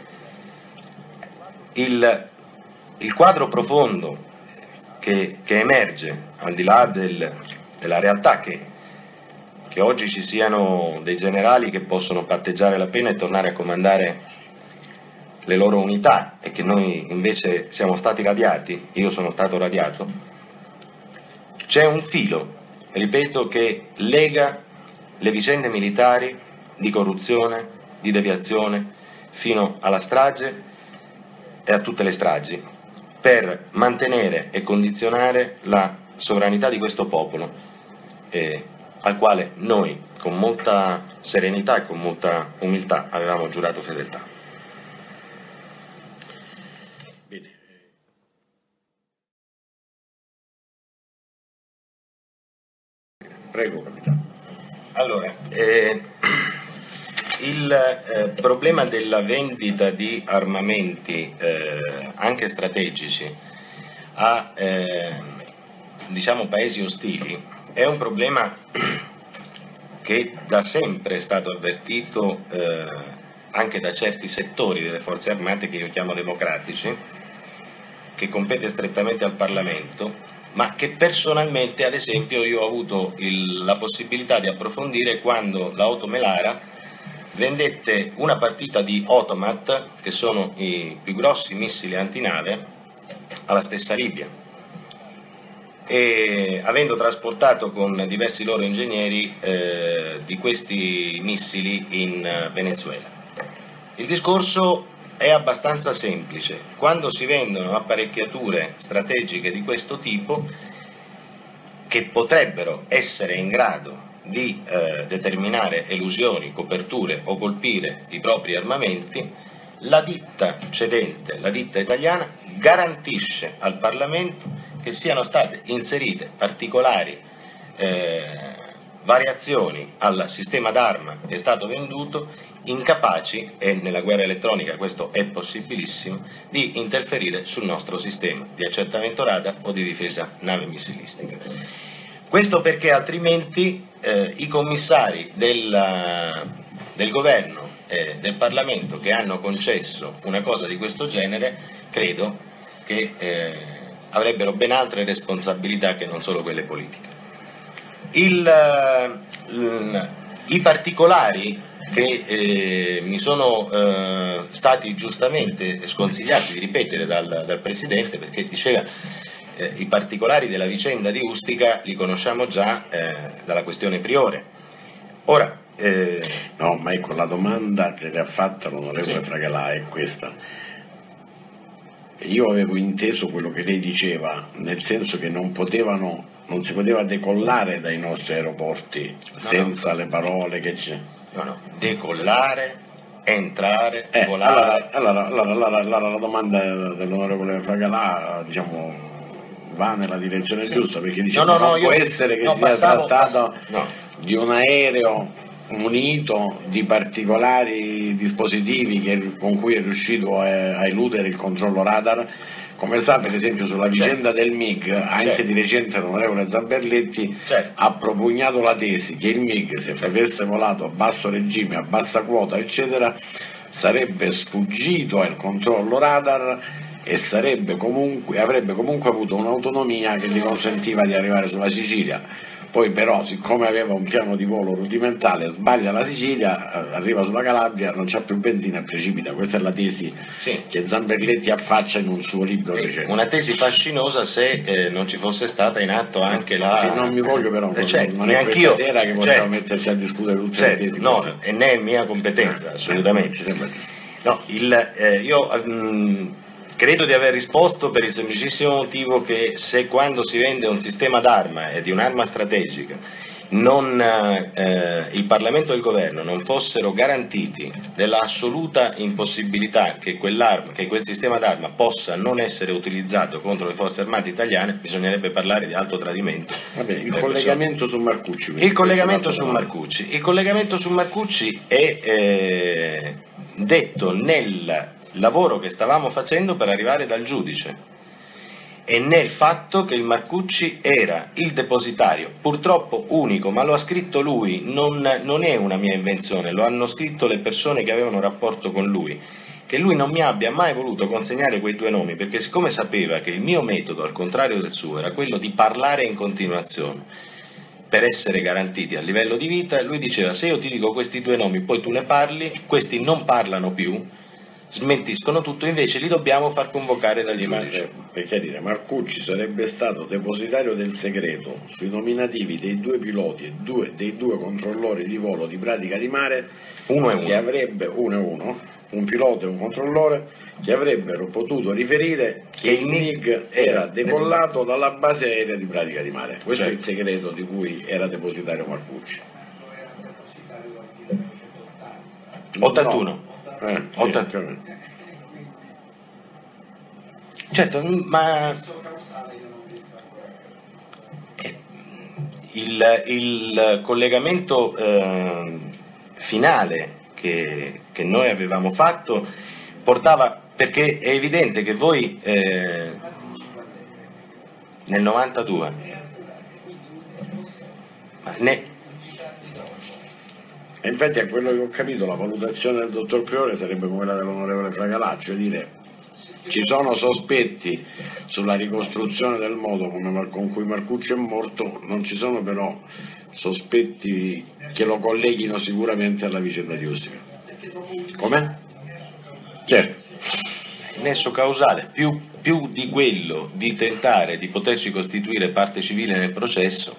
Speaker 1: il, il quadro profondo che, che emerge al di là del, della realtà che, che oggi ci siano dei generali che possono patteggiare la pena e tornare a comandare le loro unità e che noi invece siamo stati radiati, io sono stato radiato. C'è un filo, ripeto, che lega le vicende militari di corruzione, di deviazione, fino alla strage e a tutte le stragi, per mantenere e condizionare la sovranità di questo popolo, eh, al quale noi, con molta serenità e con molta umiltà, avevamo giurato fedeltà.
Speaker 2: Bene. Prego, capitano.
Speaker 1: Allora, eh, il eh, problema della vendita di armamenti eh, anche strategici a eh, diciamo paesi ostili è un problema che da sempre è stato avvertito eh, anche da certi settori delle forze armate che io chiamo democratici, che compete strettamente al Parlamento, ma che personalmente, ad esempio, io ho avuto il, la possibilità di approfondire quando la Oto Melara vendette una partita di Otomat, che sono i più grossi missili antinave, alla stessa Libia, e avendo trasportato con diversi loro ingegneri eh, di questi missili in Venezuela. Il discorso è abbastanza semplice. Quando si vendono apparecchiature strategiche di questo tipo, che potrebbero essere in grado di eh, determinare elusioni, coperture o colpire i propri armamenti, la ditta cedente, la ditta italiana, garantisce al Parlamento che siano state inserite particolari eh, variazioni al sistema d'arma che è stato venduto, incapaci, e nella guerra elettronica questo è possibilissimo, di interferire sul nostro sistema di accertamento radar o di difesa nave missilistica. Questo perché altrimenti eh, i commissari del, del governo e del Parlamento che hanno concesso una cosa di questo genere, credo che eh, avrebbero ben altre responsabilità che non solo quelle politiche. Il, il, I particolari che eh, mi sono eh, stati giustamente sconsigliati di ripetere dal, dal Presidente, perché diceva eh, i particolari della vicenda di Ustica li conosciamo già eh, dalla questione Priore. Ora, eh...
Speaker 2: no, ma ecco, la domanda che le ha fatta l'onorevole sì. Fragalà è questa. Io avevo inteso quello che lei diceva, nel senso che non potevano, non si poteva decollare dai nostri aeroporti no, senza no. le parole che c'è.
Speaker 1: No, no, decollare, entrare,
Speaker 2: eh,
Speaker 1: volare.
Speaker 2: Allora, allora, allora, allora la domanda dell'onorevole Fragalà, diciamo, va nella direzione sì. giusta, perché diciamo, no, no, non no, può io, essere che no, sia passavo, trattato pass- no. di un aereo munito di particolari dispositivi che, con cui è riuscito a, a eludere il controllo radar. Come sa, per esempio, sulla vicenda certo. del M I G, anche certo. di recente l'onorevole Zamberletti certo. ha propugnato la tesi che il M I G, se avesse volato a basso regime, a bassa quota, eccetera, sarebbe sfuggito al controllo radar e sarebbe comunque, avrebbe comunque avuto un'autonomia che gli consentiva di arrivare sulla Sicilia. poi però siccome aveva un piano di volo rudimentale sbaglia la Sicilia, arriva sulla Calabria, non c'ha più benzina e precipita. Questa è la tesi sì. che Zamberletti affaccia in un suo libro recente.
Speaker 1: Una tesi fascinosa se eh, non ci fosse stata in atto anche la...
Speaker 2: Sì, non mi voglio però,
Speaker 1: eh, certo,
Speaker 2: non è questa sera che possiamo certo. metterci a discutere tutte
Speaker 1: certo,
Speaker 2: le tesi.
Speaker 1: No, e né è mia competenza, eh, assolutamente.
Speaker 2: Eh,
Speaker 1: no, il, eh, io... Mh, credo di aver risposto per il semplicissimo motivo che se quando si vende un sistema d'arma e di un'arma strategica non, eh, il Parlamento e il Governo non fossero garantiti dell'assoluta impossibilità che quell'arma, che quel sistema d'arma possa non essere utilizzato contro le forze armate italiane, bisognerebbe parlare di alto tradimento.
Speaker 2: Vabbè, il collegamento su Marcucci.
Speaker 1: Il collegamento su Marcucci. Il collegamento su Marcucci è eh, detto nel lavoro che stavamo facendo per arrivare dal giudice e nel fatto che il Marcucci era il depositario, purtroppo unico, ma lo ha scritto lui, non, non è una mia invenzione, lo hanno scritto le persone che avevano rapporto con lui, che lui non mi abbia mai voluto consegnare quei due nomi, perché siccome sapeva che il mio metodo, al contrario del suo, era quello di parlare in continuazione per essere garantiti a livello di vita, lui diceva: se io ti dico questi due nomi, poi tu ne parli, questi non parlano più, smentiscono tutto, invece li dobbiamo far convocare dal giudice.
Speaker 2: Per chiarire, Marcucci sarebbe stato depositario del segreto sui nominativi dei due piloti e due, dei due controllori di volo di Pratica di Mare,
Speaker 1: uno e uno.
Speaker 2: Che avrebbe uno e uno, un pilota e un controllore, che avrebbero potuto riferire che il M I G era decollato dalla base aerea di Pratica di Mare. Questo certo. è il segreto di cui era depositario Marcucci.
Speaker 1: ottantuno.
Speaker 2: No. Eh, sì,
Speaker 1: ottantuno. Certo, ma il, il collegamento eh, finale che, che noi avevamo fatto portava, perché è evidente che voi eh, nel novantadue ne,
Speaker 2: E infatti a quello che ho capito la valutazione del dottor Priore sarebbe come quella dell'onorevole Fragalaccio, cioè dire ci sono sospetti sulla ricostruzione del modo come, con cui Marcucci è morto, non ci sono però sospetti che lo colleghino sicuramente alla vicenda di Ustica.
Speaker 1: Come?
Speaker 2: Certo.
Speaker 1: Nesso causale, più, più di quello di tentare di poterci costituire parte civile nel processo.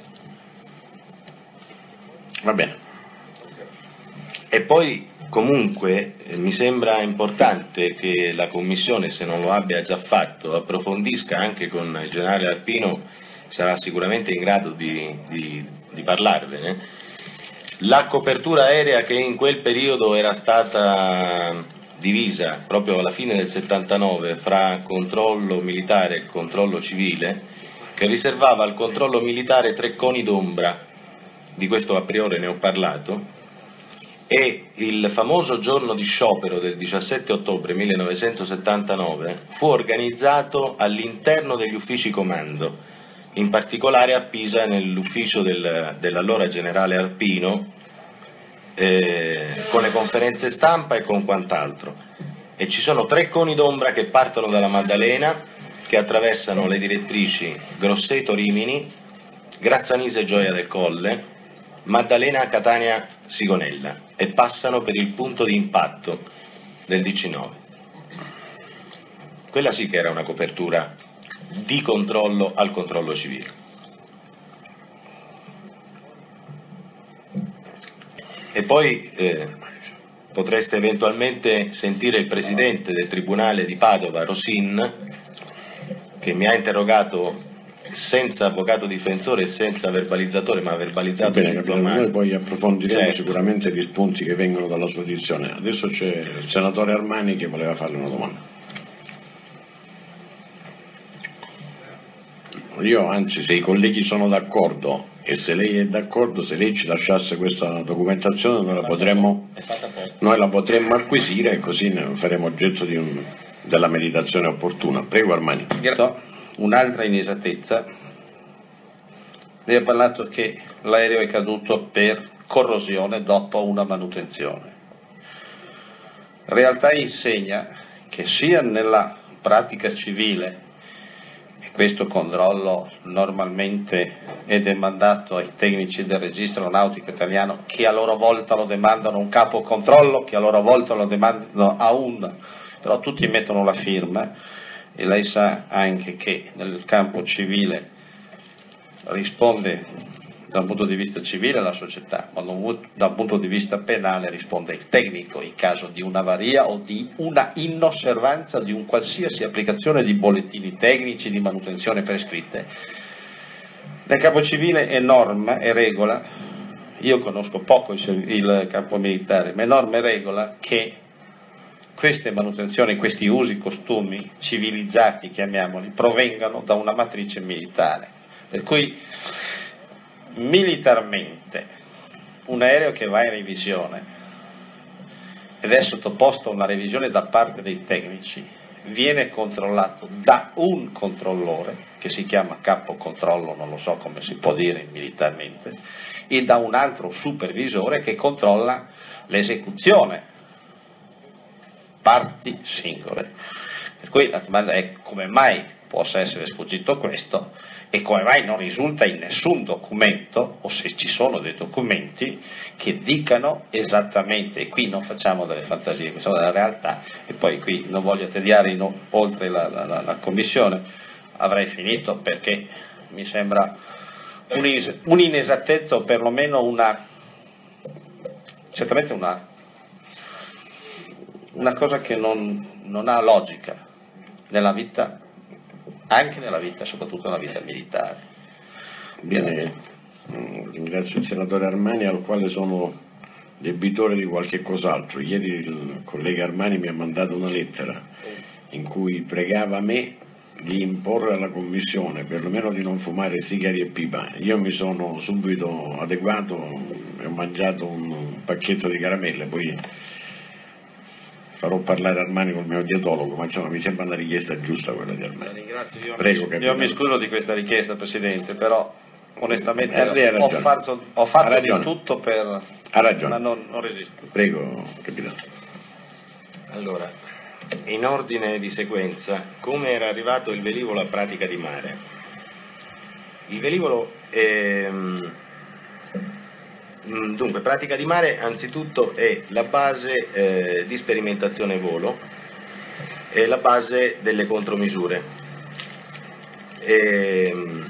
Speaker 2: Va bene.
Speaker 1: E poi comunque eh, mi sembra importante che la Commissione, se non lo abbia già fatto, approfondisca anche con il generale Arpino, sarà sicuramente in grado di, di, di parlarvene, la copertura aerea che in quel periodo era stata divisa proprio alla fine del settantanove fra controllo militare e controllo civile, che riservava al controllo militare tre coni d'ombra, di questo a priori ne ho parlato, e il famoso giorno di sciopero del diciassette ottobre millenovecentosettantanove fu organizzato all'interno degli uffici comando, in particolare a Pisa nell'ufficio del, dell'allora generale Arpino, eh, con le conferenze stampa e con quant'altro. E ci sono tre coni d'ombra che partono dalla Maddalena, che attraversano le direttrici Grosseto Rimini, Grazzanise Gioia del Colle, Maddalena Catania Sigonella, e passano per il punto di impatto del D C nove. Quella sì che era una copertura di controllo al controllo civile. E poi eh, potreste eventualmente sentire il presidente del Tribunale di Padova, Rosin, che mi ha interrogato senza avvocato difensore e senza verbalizzatore, ma verbalizzato.
Speaker 2: Bene, noi poi approfondiremo
Speaker 1: certo.
Speaker 2: sicuramente gli spunti che vengono dalla sua dizione. Adesso c'è il senatore Armani che voleva farle una domanda. Io, anzi, se i colleghi sono d'accordo e se lei è d'accordo, se lei ci lasciasse questa documentazione noi la potremmo, noi la potremmo acquisire e così ne faremo oggetto di un, della meditazione opportuna. Prego Armani.
Speaker 3: Un'altra inesattezza, lei ha parlato che l'aereo è caduto per corrosione dopo una manutenzione. La realtà insegna che sia nella pratica civile questo controllo normalmente è demandato ai tecnici del registro aeronautico italiano, che a loro volta lo demandano a un capo controllo, che a loro volta lo demandano a un, però tutti mettono la firma, e lei sa anche che nel campo civile risponde dal punto di vista civile la società, ma dal punto di vista penale risponde il tecnico in caso di un'avaria o di una inosservanza di un qualsiasi applicazione di bollettini tecnici di manutenzione prescritte. Nel campo civile è norma e regola, io conosco poco il, il campo militare, ma è norma e regola che queste manutenzioni, questi usi, costumi civilizzati, chiamiamoli, provengano da una matrice militare. Per cui militarmente un aereo che va in revisione ed è sottoposto a una revisione da parte dei tecnici viene controllato da un controllore che si chiama capo controllo, non lo so come si può dire militarmente, e da un altro supervisore che controlla l'esecuzione, parti singole. Per cui la domanda è: come mai possa essere sfuggito questo e come mai non risulta in nessun documento, o se ci sono dei documenti che dicano esattamente, e qui non facciamo delle fantasie, facciamo della realtà, e poi qui non voglio tediare in, oltre la, la, la, la commissione, avrei finito, perché mi sembra un'inesattezza o perlomeno una, certamente una, una cosa che non, non ha logica nella vita, anche nella vita, soprattutto nella vita militare.
Speaker 2: Bene, ringrazio il senatore Armani, al quale sono debitore di qualche cos'altro. Ieri il collega Armani mi ha mandato una lettera in cui pregava me di imporre alla commissione perlomeno di non fumare sigari e pipa. Io mi sono subito adeguato e ho mangiato un pacchetto di caramelle, poi farò parlare Armani col mio dietologo, ma insomma mi sembra una richiesta giusta quella di Armani.
Speaker 3: Ringrazio, io,
Speaker 2: Prego,
Speaker 3: mi, io mi scuso di questa richiesta, Presidente, però onestamente
Speaker 2: eh,
Speaker 3: ho fatto, ho fatto di tutto per...
Speaker 2: Ha ragione.
Speaker 3: Ma non, non resisto.
Speaker 2: Prego, capitano.
Speaker 1: Allora, in ordine di sequenza, come era arrivato il velivolo a Pratica di Mare? Il velivolo è... Dunque, Pratica di Mare anzitutto è la base eh, di sperimentazione volo, è la base delle contromisure. E,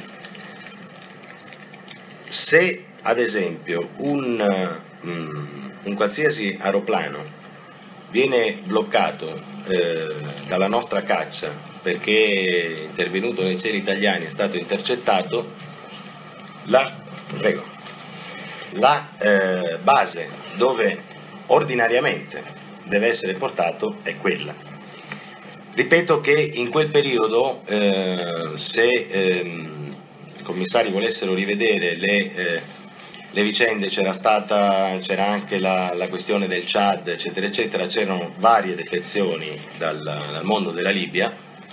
Speaker 1: se ad esempio un, um, un qualsiasi aeroplano viene bloccato eh, dalla nostra caccia perché è intervenuto nei cieli italiani, è stato intercettato, la... Prego. La eh, base dove ordinariamente deve essere portato è quella. Ripeto che in quel periodo, eh, se ehm, i commissari volessero rivedere le, eh, le vicende, c'era stata, c'era anche la, la questione del Chad, eccetera, eccetera, c'erano varie defezioni dal, dal mondo della Libia,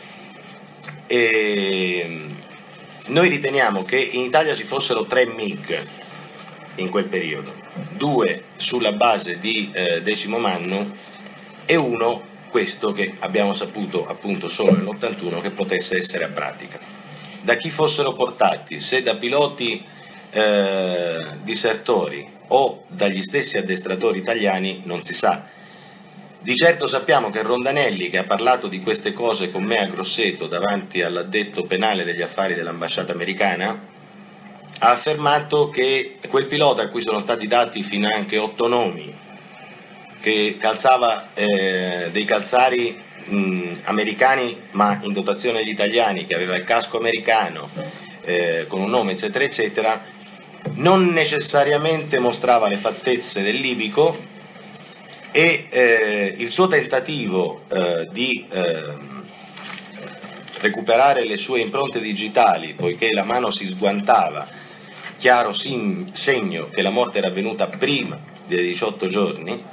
Speaker 1: e noi riteniamo che in Italia ci fossero tre MiG in quel periodo, due sulla base di eh, Decimo Mannu e uno, questo che abbiamo saputo appunto solo nell'ottantuno, che potesse essere a Pratica. Da chi fossero portati, se da piloti eh, disertori o dagli stessi addestratori italiani, non si sa. Di certo sappiamo che Rondanelli, che ha parlato di queste cose con me a Grosseto davanti all'addetto penale degli affari dell'ambasciata americana, ha affermato che quel pilota, a cui sono stati dati finanche otto nomi, che calzava eh, dei calzari mh, americani ma in dotazione agli italiani, che aveva il casco americano eh, con un nome eccetera eccetera, non necessariamente mostrava le fattezze del libico, e eh, il suo tentativo eh, di eh, recuperare le sue impronte digitali, poiché la mano si sguantava, chiaro segno che la morte era avvenuta prima dei diciotto giorni,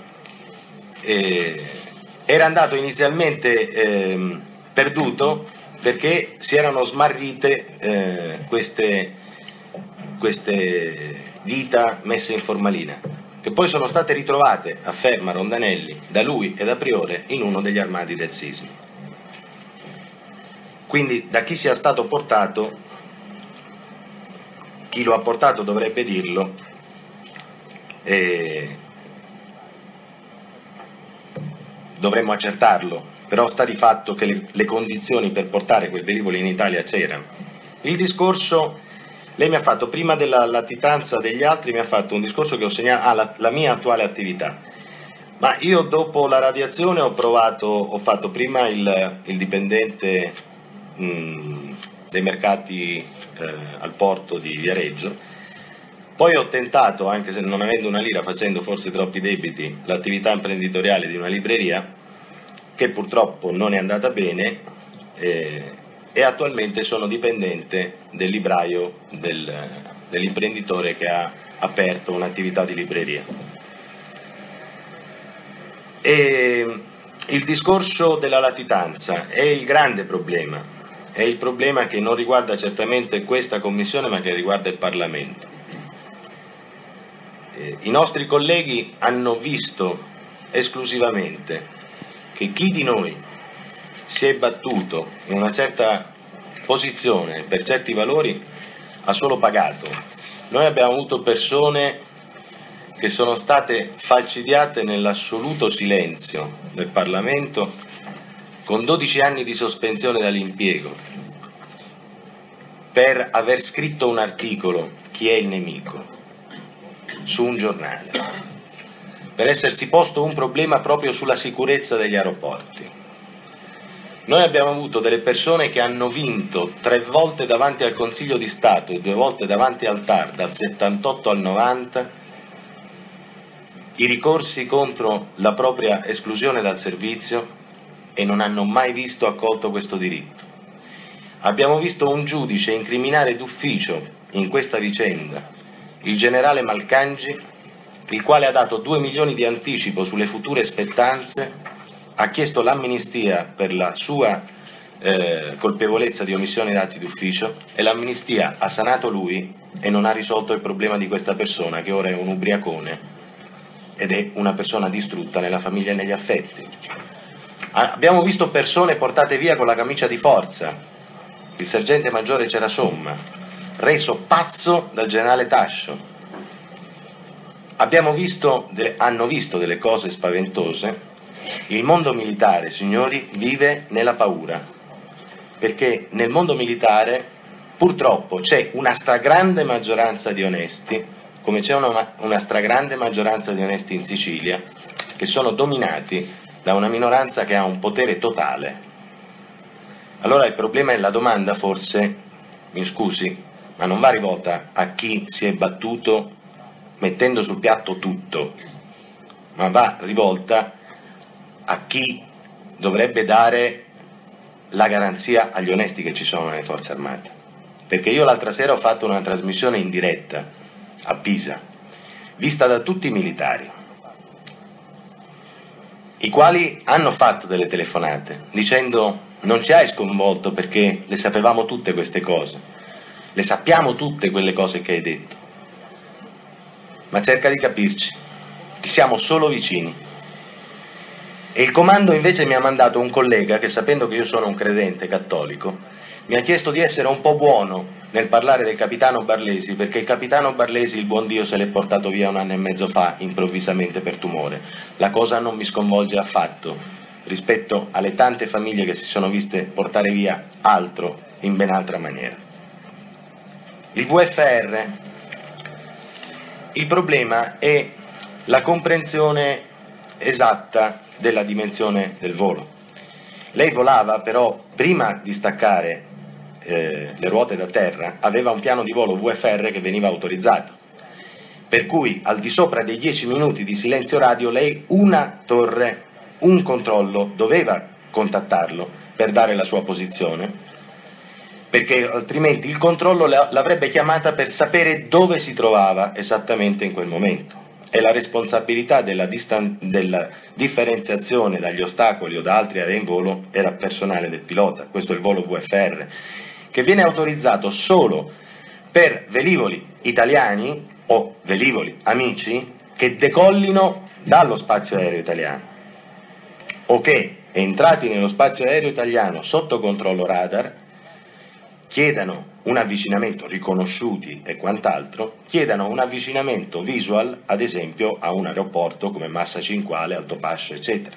Speaker 1: eh, era andato inizialmente eh, perduto perché si erano smarrite eh, queste, queste dita messe in formalina, che poi sono state ritrovate, afferma Rondanelli, da lui e da Priore in uno degli armadi del Sismi. Quindi da chi sia stato portato, chi lo ha portato dovrebbe dirlo, e dovremmo accertarlo, però sta di fatto che le, le condizioni per portare quel velivolo in Italia c'erano. Il discorso, lei mi ha fatto, prima della latitanza degli altri, mi ha fatto un discorso che ho segnato, ah, la, la mia attuale attività. Ma io dopo la radiazione ho provato, ho fatto prima il, il dipendente mh, dei mercati eh, al porto di Viareggio, poi ho tentato, anche se non avendo una lira, facendo forse troppi debiti, l'attività imprenditoriale di una libreria, che purtroppo non è andata bene, eh, e attualmente sono dipendente del libraio del, dell'imprenditore che ha aperto un'attività di libreria. E il discorso della latitanza è il grande problema, è il problema che non riguarda certamente questa commissione, ma che riguarda il Parlamento. Eh, I nostri colleghi hanno visto esclusivamente che chi di noi si è battuto in una certa posizione per certi valori ha solo pagato. Noi abbiamo avuto persone che sono state falcidiate nell'assoluto silenzio del Parlamento, con dodici anni di sospensione dall'impiego, per aver scritto un articolo, Chi è il nemico, su un giornale, per essersi posto un problema proprio sulla sicurezza degli aeroporti. Noi abbiamo avuto delle persone che hanno vinto tre volte davanti al Consiglio di Stato e due volte davanti al T A R, dal settantotto al novanta, i ricorsi contro la propria esclusione dal servizio, e non hanno mai visto accolto questo diritto. Abbiamo visto un giudice incriminare d'ufficio in questa vicenda il generale Malcangi, il quale ha dato due milioni di anticipo sulle future spettanze, ha chiesto l'amnistia per la sua eh, colpevolezza di omissione d'atti d'ufficio, e l'amnistia ha sanato lui e non ha risolto il problema di questa persona, che ora è un ubriacone ed è una persona distrutta nella famiglia e negli affetti. Abbiamo visto persone portate via con la camicia di forza, il sergente maggiore Cerasomma, reso pazzo dal generale Tascio. Abbiamo visto, delle, hanno visto delle cose spaventose. Il mondo militare, signori, vive nella paura, perché nel mondo militare purtroppo c'è una stragrande maggioranza di onesti, come c'è una, una stragrande maggioranza di onesti in Sicilia, che sono dominati da una minoranza che ha un potere totale. Allora il problema è la domanda, forse, mi scusi, ma non va rivolta a chi si è battuto mettendo sul piatto tutto, ma va rivolta a chi dovrebbe dare la garanzia agli onesti che ci sono nelle forze armate. Perché io l'altra sera ho fatto una trasmissione in diretta a Pisa, vista da tutti i militari, i quali hanno fatto delle telefonate dicendo: non ci hai sconvolto perché le sapevamo tutte queste cose, le sappiamo tutte quelle cose che hai detto, ma cerca di capirci, ti siamo solo vicini. E il comando invece mi ha mandato un collega che, sapendo che io sono un credente cattolico, mi ha chiesto di essere un po' buono nel parlare del capitano Barlesi, perché il capitano Barlesi il buon Dio se l'è portato via un anno e mezzo fa improvvisamente per tumore. La cosa non mi sconvolge affatto rispetto alle tante famiglie che si sono viste portare via altro in ben altra maniera. Il V F R, il problema è la comprensione esatta della dimensione del volo. Lei volava, però, prima di staccare eh, le ruote da terra, aveva un piano di volo V F R che veniva autorizzato, per cui al di sopra dei dieci minuti di silenzio radio lei una torre, un controllo doveva contattarlo per dare la sua posizione, perché altrimenti il controllo l'avrebbe chiamata per sapere dove si trovava esattamente in quel momento. E la responsabilità della, distan- della differenziazione dagli ostacoli o da altri aerei in volo era personale del pilota. Questo è il volo V F R, che viene autorizzato solo per velivoli italiani o velivoli amici che decollino dallo spazio aereo italiano o che entrati nello spazio aereo italiano sotto controllo radar, chiedano un avvicinamento, riconosciuti e quant'altro, chiedano un avvicinamento visual, ad esempio, a un aeroporto come Massa Cinquale, Altopascio, eccetera.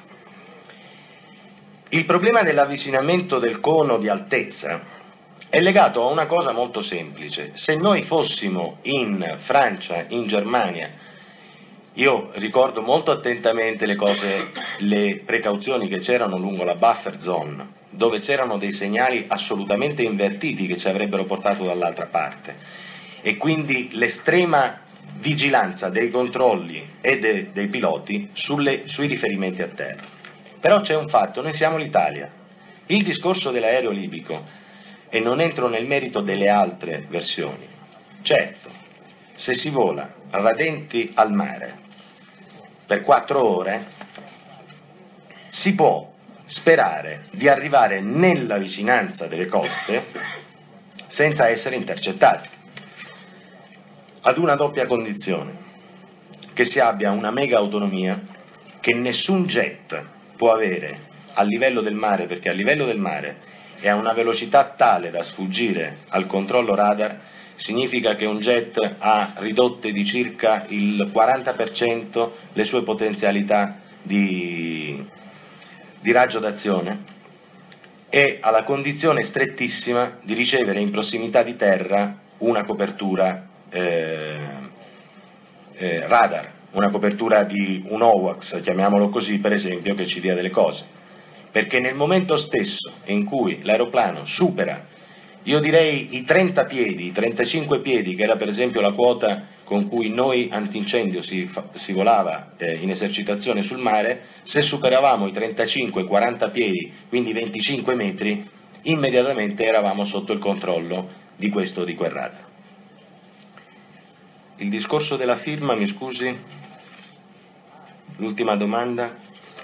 Speaker 1: Il problema dell'avvicinamento del cono di altezza è legato a una cosa molto semplice. Se noi fossimo in Francia, in Germania, io ricordo molto attentamente le cose, le precauzioni che c'erano lungo la buffer zone, dove c'erano dei segnali assolutamente invertiti che ci avrebbero portato dall'altra parte, e quindi l'estrema vigilanza dei controlli e de, dei piloti sulle, sui riferimenti a terra. Però c'è un fatto, noi siamo l'Italia. Il discorso dell'aereo libico, e non entro nel merito delle altre versioni, certo, se si vola radenti al mare per quattro ore si può sperare di arrivare nella vicinanza delle coste senza essere intercettati, ad una doppia condizione: che si abbia una mega autonomia che nessun jet può avere a livello del mare, perché a livello del mare è a una velocità tale da sfuggire al controllo radar. Significa che un jet ha ridotte di circa il quaranta per cento le sue potenzialità di, di raggio d'azione, e ha la condizione strettissima di ricevere in prossimità di terra una copertura eh, eh, radar, una copertura di un O W A C S, chiamiamolo così, per esempio, che ci dia delle cose. Perché nel momento stesso in cui l'aeroplano supera, io direi, i trenta piedi, i trentacinque piedi, che era per esempio la quota con cui noi antincendio si, si volava eh, in esercitazione sul mare, se superavamo i trentacinque quaranta piedi, quindi venticinque metri, immediatamente eravamo sotto il controllo di questo o di quel radar. Il discorso della firma, mi scusi? L'ultima domanda?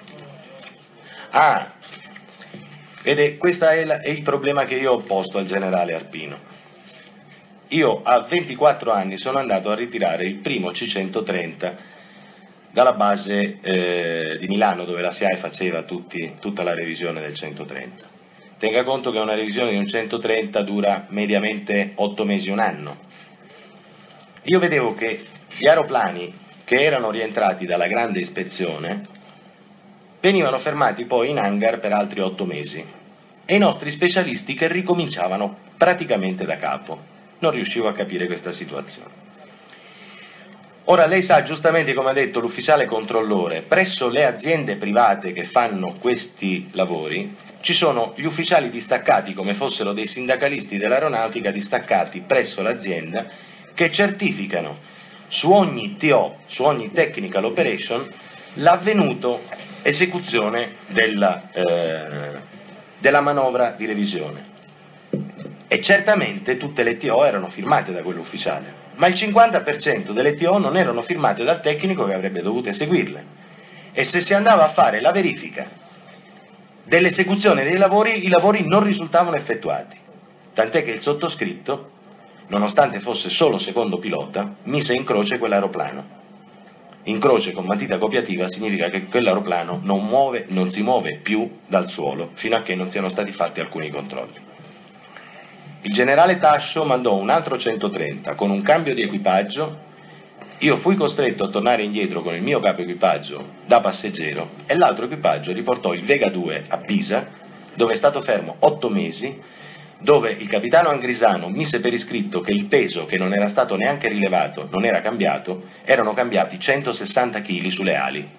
Speaker 1: Ah, vede, questo è, è il problema che io ho posto al generale Arpino. Io a ventiquattro anni sono andato a ritirare il primo C centotrenta dalla base eh, di Milano, dove la S I A E faceva tutti, tutta la revisione del centotrenta. Tenga conto che una revisione di un centotrenta dura mediamente otto mesi, un anno. Io vedevo che gli aeroplani che erano rientrati dalla grande ispezione venivano fermati poi in hangar per altri otto mesi, e i nostri specialisti che ricominciavano praticamente da capo. Non riuscivo a capire questa situazione. Ora, lei sa giustamente, come ha detto l'ufficiale controllore, presso le aziende private che fanno questi lavori ci sono gli ufficiali distaccati, come fossero dei sindacalisti dell'aeronautica distaccati presso l'azienda, che certificano su ogni T O, su ogni technical operation, l'avvenuto esecuzione della, eh, della manovra di revisione. E certamente tutte le T O erano firmate da quell'ufficiale, ma il cinquanta per cento delle T O non erano firmate dal tecnico che avrebbe dovuto eseguirle. E se si andava a fare la verifica dell'esecuzione dei lavori, i lavori non risultavano effettuati, tant'è che il sottoscritto, nonostante fosse solo secondo pilota, mise in croce quell'aeroplano. In croce con matita copiativa significa che quell'aeroplano non muove, non si muove più dal suolo fino a che non siano stati fatti alcuni controlli. Il generale Tascio mandò un altro centotrenta con un cambio di equipaggio. Io fui costretto a tornare indietro con il mio capo equipaggio da passeggero, e l'altro equipaggio riportò il Vega due a Pisa, dove è stato fermo otto mesi, dove il capitano Angrisano mise per iscritto che il peso, che non era stato neanche rilevato, non era cambiato, erano cambiati centosessanta chili sulle ali.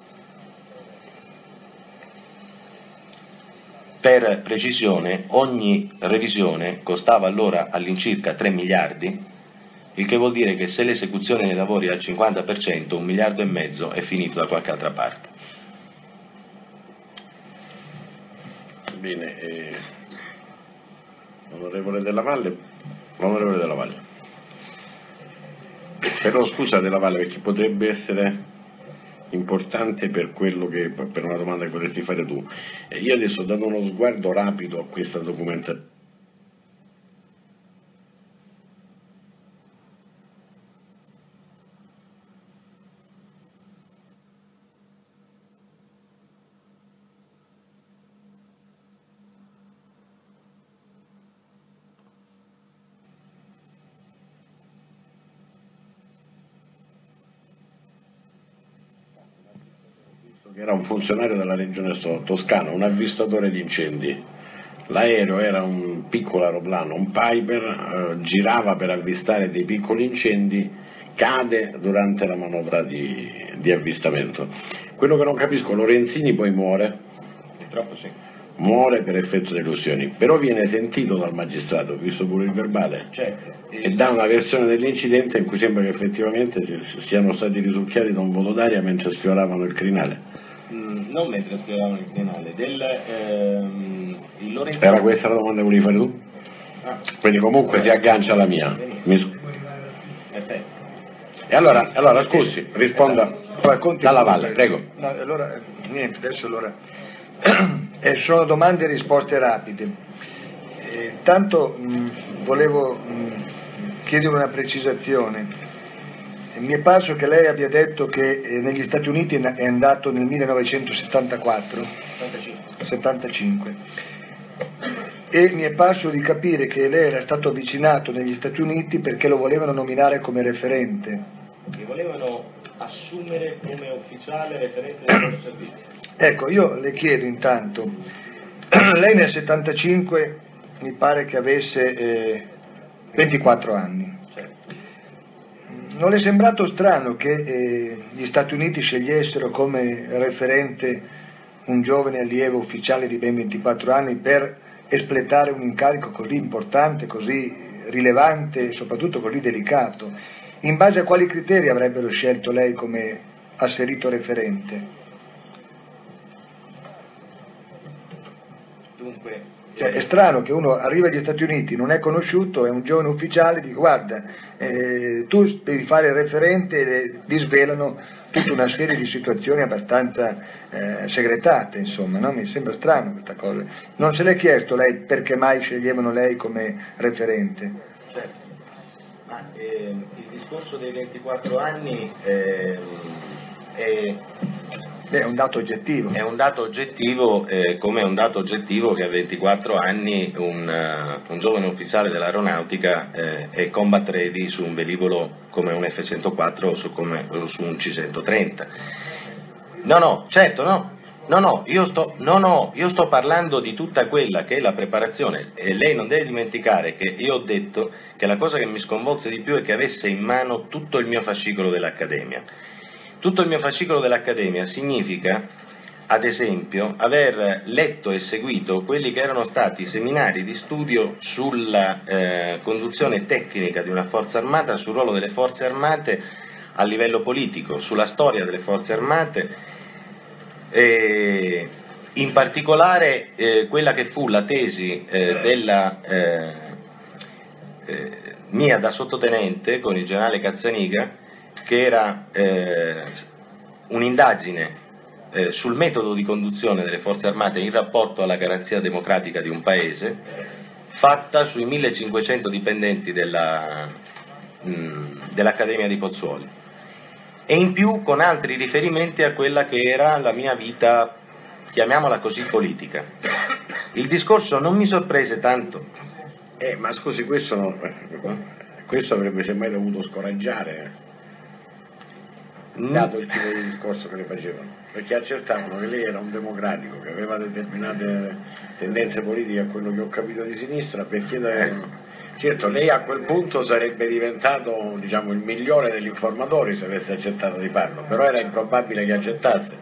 Speaker 1: Per precisione, ogni revisione costava allora all'incirca tre miliardi, il che vuol dire che se l'esecuzione dei lavori è al cinquanta per cento, un miliardo e mezzo è finito da qualche altra parte.
Speaker 2: Bene, eh, onorevole Della Valle, onorevole Della Valle. Però scusa Della Valle, perché potrebbe essere importante per quello che, per una domanda che potresti fare tu. Eh, io adesso ho dato uno sguardo rapido a questa documentazione. che era un funzionario della regione Toscana, un avvistatore di incendi. L'aereo era un piccolo aeroplano, un Piper, eh, girava per avvistare dei piccoli incendi, cade durante la manovra di, di avvistamento. Quello che non capisco, Lorenzini poi muore,
Speaker 1: Purtroppo sì.
Speaker 2: muore per effetto delle ustioni, però viene sentito dal magistrato, ho visto pure il verbale,
Speaker 1: Certo.
Speaker 2: e dà una versione dell'incidente in cui sembra che effettivamente siano stati risucchiati da un volo d'aria mentre sfioravano il crinale.
Speaker 1: Mm, non mentre sfioravano il crinale, del, ehm, il Lorenzini...
Speaker 2: Era questa la domanda che volevi fare tu?
Speaker 1: Ah.
Speaker 2: Quindi comunque si aggancia alla mia. Mi scu-
Speaker 1: Perfetto.
Speaker 2: e allora, allora scusi, risponda dalla valle, prego.
Speaker 4: No, allora, niente, adesso allora eh, sono domande e risposte rapide. Eh, tanto mh, volevo mh, chiedere una precisazione. Eh, mi è parso che lei abbia detto che eh, negli Stati Uniti è andato nel millenovecentosettantaquattro settantacinque e mi è parso di capire che lei era stato avvicinato negli Stati Uniti perché lo volevano nominare come referente.
Speaker 1: Mi volevano assumere come ufficiale referente del loro servizio.
Speaker 4: Ecco, io le chiedo intanto, lei nel settantacinque mi pare che avesse eh, ventiquattro anni.
Speaker 1: Certo.
Speaker 4: Non le è sembrato strano che eh, gli Stati Uniti scegliessero come referente un giovane allievo ufficiale di ben ventiquattro anni per espletare un incarico così importante, così rilevante e soprattutto così delicato? In base a quali criteri avrebbero scelto lei come asserito referente?
Speaker 1: Dunque,
Speaker 4: Cioè, è strano che uno arriva agli Stati Uniti, non è conosciuto, è un giovane ufficiale, dice guarda, eh, tu devi fare il referente e gli svelano tutta una serie di situazioni abbastanza eh, segretate, insomma, no? Mi sembra strano questa cosa. Non se l'è chiesto lei perché mai sceglievano lei come referente?
Speaker 1: certo. Ma eh, il discorso dei ventiquattro anni eh, è...
Speaker 4: Beh, è un dato oggettivo.
Speaker 1: È un dato oggettivo, eh, come è un dato oggettivo che a ventiquattro anni un, uh, un giovane ufficiale dell'aeronautica eh, è combat ready su un velivolo come un F centoquattro o su, come, o su un C centotrenta. No, no, certo, no. No, no, io sto, no, no, io sto parlando di tutta quella che è la preparazione e lei non deve dimenticare che io ho detto che la cosa che mi sconvolse di più è che avesse in mano tutto il mio fascicolo dell'Accademia. Tutto il mio fascicolo dell'Accademia significa, ad esempio, aver letto e seguito quelli che erano stati i seminari di studio sulla eh, conduzione tecnica di una forza armata, sul ruolo delle forze armate a livello politico, sulla storia delle forze armate, e in particolare eh, quella che fu la tesi eh, della eh, eh, mia da sottotenente con il generale Cazzaniga, che era eh, un'indagine eh, sul metodo di conduzione delle forze armate in rapporto alla garanzia democratica di un paese, fatta sui millecinquecento dipendenti della, mh, dell'Accademia di Pozzuoli, e in più con altri riferimenti a quella che era la mia vita, chiamiamola così, politica. Il discorso non mi sorprese tanto.
Speaker 2: Eh, ma scusi, questo, no, questo avrebbe semmai dovuto scoraggiare, dato il tipo di discorso che le facevano, perché accertavano che lei era un democratico, che aveva determinate tendenze politiche, a quello che ho capito, di sinistra, perché avevano... Certo, lei a quel punto sarebbe diventato, diciamo, il migliore degli informatori se avesse accettato di farlo, però era improbabile che accettasse.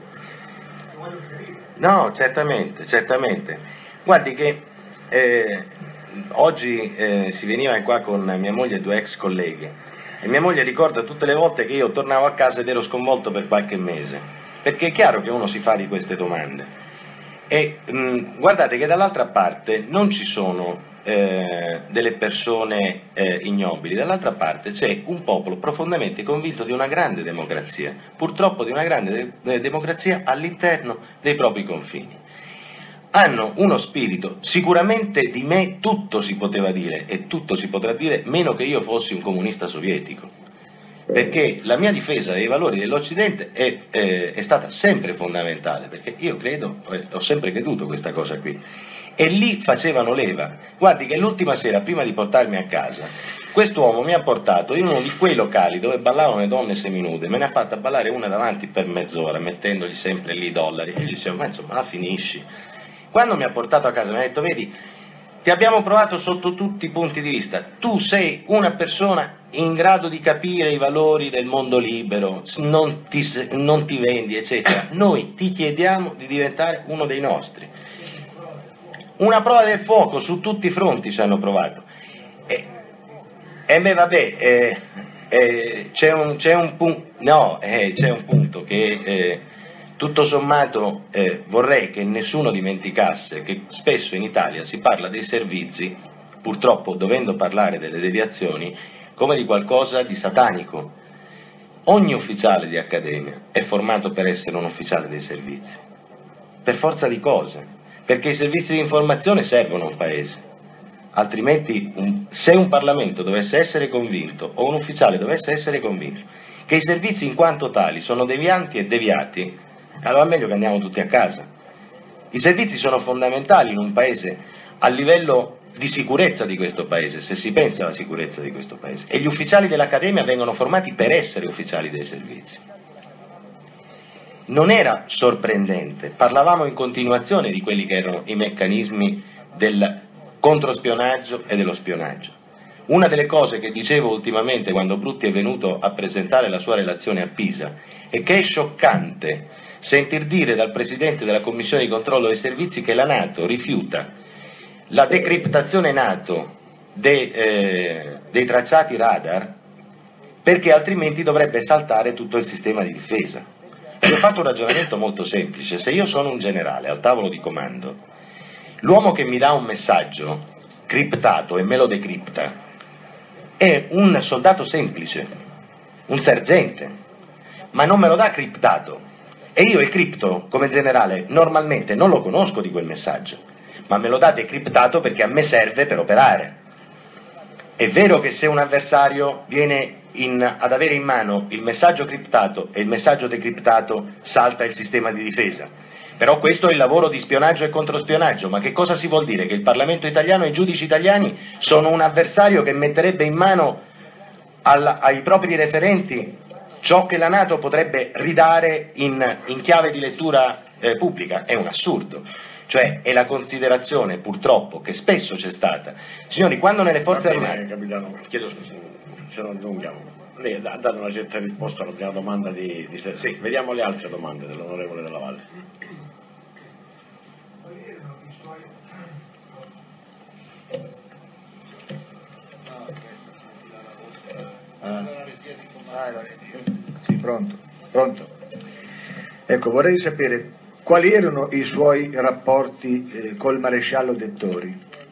Speaker 1: No, certamente, certamente. Guardi che eh, oggi eh, si veniva qua con mia moglie e due ex colleghi, e mia moglie ricorda tutte le volte che io tornavo a casa ed ero sconvolto per qualche mese, perché è chiaro che uno si fa di queste domande. E mh, guardate che dall'altra parte non ci sono eh, delle persone eh, ignobili, dall'altra parte c'è un popolo profondamente convinto di una grande democrazia, purtroppo di una grande de- democrazia all'interno dei propri confini. Hanno uno spirito, sicuramente di me tutto si poteva dire e tutto si potrà dire, meno che io fossi un comunista sovietico, perché la mia difesa dei valori dell'Occidente è, eh, è stata sempre fondamentale, perché io credo, eh, ho sempre creduto questa cosa qui, e lì facevano leva. Guardi che l'ultima sera, prima di portarmi a casa, Quest'uomo mi ha portato in uno di quei locali dove ballavano le donne seminude, me ne ha fatta ballare una davanti per mezz'ora, mettendogli sempre lì i dollari, e gli dicevo, ma insomma la finisci. Quando mi ha portato a casa mi ha detto, vedi, ti abbiamo provato sotto tutti i punti di vista, tu sei una persona in grado di capire i valori del mondo libero, non ti, non ti vendi, eccetera, noi ti chiediamo di diventare uno dei nostri. Una prova del fuoco su tutti i fronti ci hanno provato. E, e beh, vabbè, eh, eh, c'è un, c'è un punto, no, eh, c'è un punto che eh, tutto sommato eh, vorrei che nessuno dimenticasse che spesso in Italia si parla dei servizi, purtroppo dovendo parlare delle deviazioni, come di qualcosa di satanico. Ogni ufficiale di accademia è formato per essere un ufficiale dei servizi, per forza di cose, perché i servizi di informazione servono a un paese, altrimenti un, se un Parlamento dovesse essere convinto, o un ufficiale dovesse essere convinto, che i servizi in quanto tali sono devianti e deviati, allora è meglio che andiamo tutti a casa. I servizi sono fondamentali in un paese a livello di sicurezza di questo paese, se si pensa alla sicurezza di questo paese, e gli ufficiali dell'Accademia vengono formati per essere ufficiali dei servizi. Non era sorprendente, parlavamo in continuazione di quelli che erano i meccanismi del controspionaggio e dello spionaggio. Una delle cose che dicevo ultimamente quando Brutti è venuto a presentare la sua relazione a Pisa è che è scioccante sentir dire dal Presidente della Commissione di controllo dei servizi che la NATO rifiuta la decriptazione NATO dei, eh, dei tracciati radar perché altrimenti dovrebbe saltare tutto il sistema di difesa. E ho fatto un ragionamento molto semplice: se io sono un generale al tavolo di comando, l'uomo che mi dà un messaggio criptato e me lo decripta è un soldato semplice, un sergente, ma non me lo dà criptato, e io il cripto come generale normalmente non lo conosco di quel messaggio, ma me lo dà decriptato perché a me serve per operare. È vero che se un avversario viene in, ad avere in mano il messaggio criptato e il messaggio decriptato, salta il sistema di difesa, però questo è il lavoro di spionaggio e controspionaggio. Ma che cosa si vuol dire? Che il Parlamento italiano e i giudici italiani sono un avversario che metterebbe in mano al, ai propri referenti ciò che la NATO potrebbe ridare in, in chiave di lettura eh, pubblica? È un assurdo. Cioè è la considerazione purtroppo che spesso c'è stata. Signori, quando nelle forze
Speaker 2: bene,
Speaker 1: armate...
Speaker 2: Capitano, chiedo scusa, se non allunghiamo. Lei ha dato una certa risposta alla prima domanda di, di sé. Sì, vediamo le altre domande dell'onorevole Della Valle.
Speaker 4: Ah, sì, pronto, pronto. Ecco, vorrei sapere quali erano i suoi rapporti eh, col maresciallo Dettori?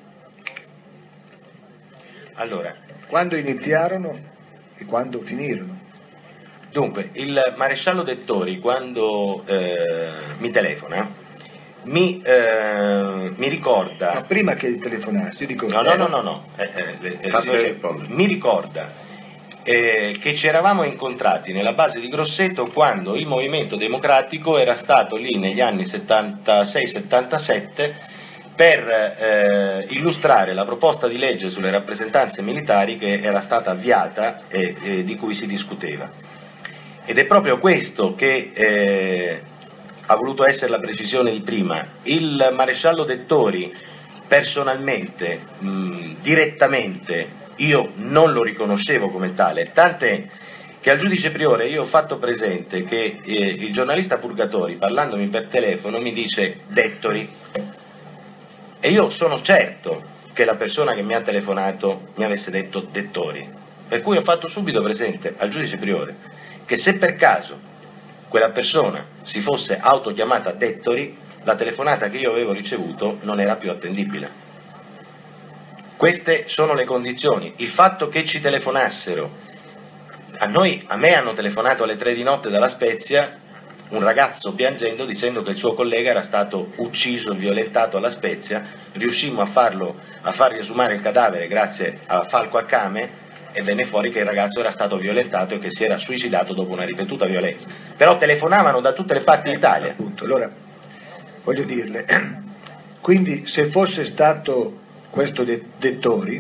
Speaker 1: Allora,
Speaker 4: quando iniziarono e quando finirono?
Speaker 1: Dunque, il maresciallo Dettori quando eh, mi telefona mi, eh, mi ricorda...
Speaker 4: Ma prima che telefonassi, io dico...
Speaker 1: No, no, no, no, no. Eh, eh, eh, cioè, mi ricorda eh, che ci eravamo incontrati nella base di Grosseto quando il Movimento Democratico era stato lì negli anni settantasei settantasette per eh, illustrare la proposta di legge sulle rappresentanze militari che era stata avviata e, e di cui si discuteva. Ed è proprio questo che eh, ha voluto essere la precisione di prima. Il maresciallo Dettori personalmente, mh, direttamente, io non lo riconoscevo come tale, tant'è che al giudice Priore io ho fatto presente che eh, il giornalista Purgatori, parlandomi per telefono, mi dice Dettori, e io sono certo che la persona che mi ha telefonato mi avesse detto Dettori, per cui ho fatto subito presente al giudice Priore che se per caso quella persona si fosse autochiamata Dettori, la telefonata che io avevo ricevuto non era più attendibile. Queste sono le condizioni. Il fatto che ci telefonassero, a noi, a me hanno telefonato alle tre di notte dalla Spezia un ragazzo piangendo dicendo che il suo collega era stato ucciso e violentato alla Spezia, riuscimmo a farlo, a far riesumare il cadavere grazie a Falco Accame e venne fuori che il ragazzo era stato violentato e che si era suicidato dopo una ripetuta violenza. Però telefonavano da tutte le parti d'Italia.
Speaker 4: Appunto, allora voglio dirle, quindi se fosse stato questo Dettori,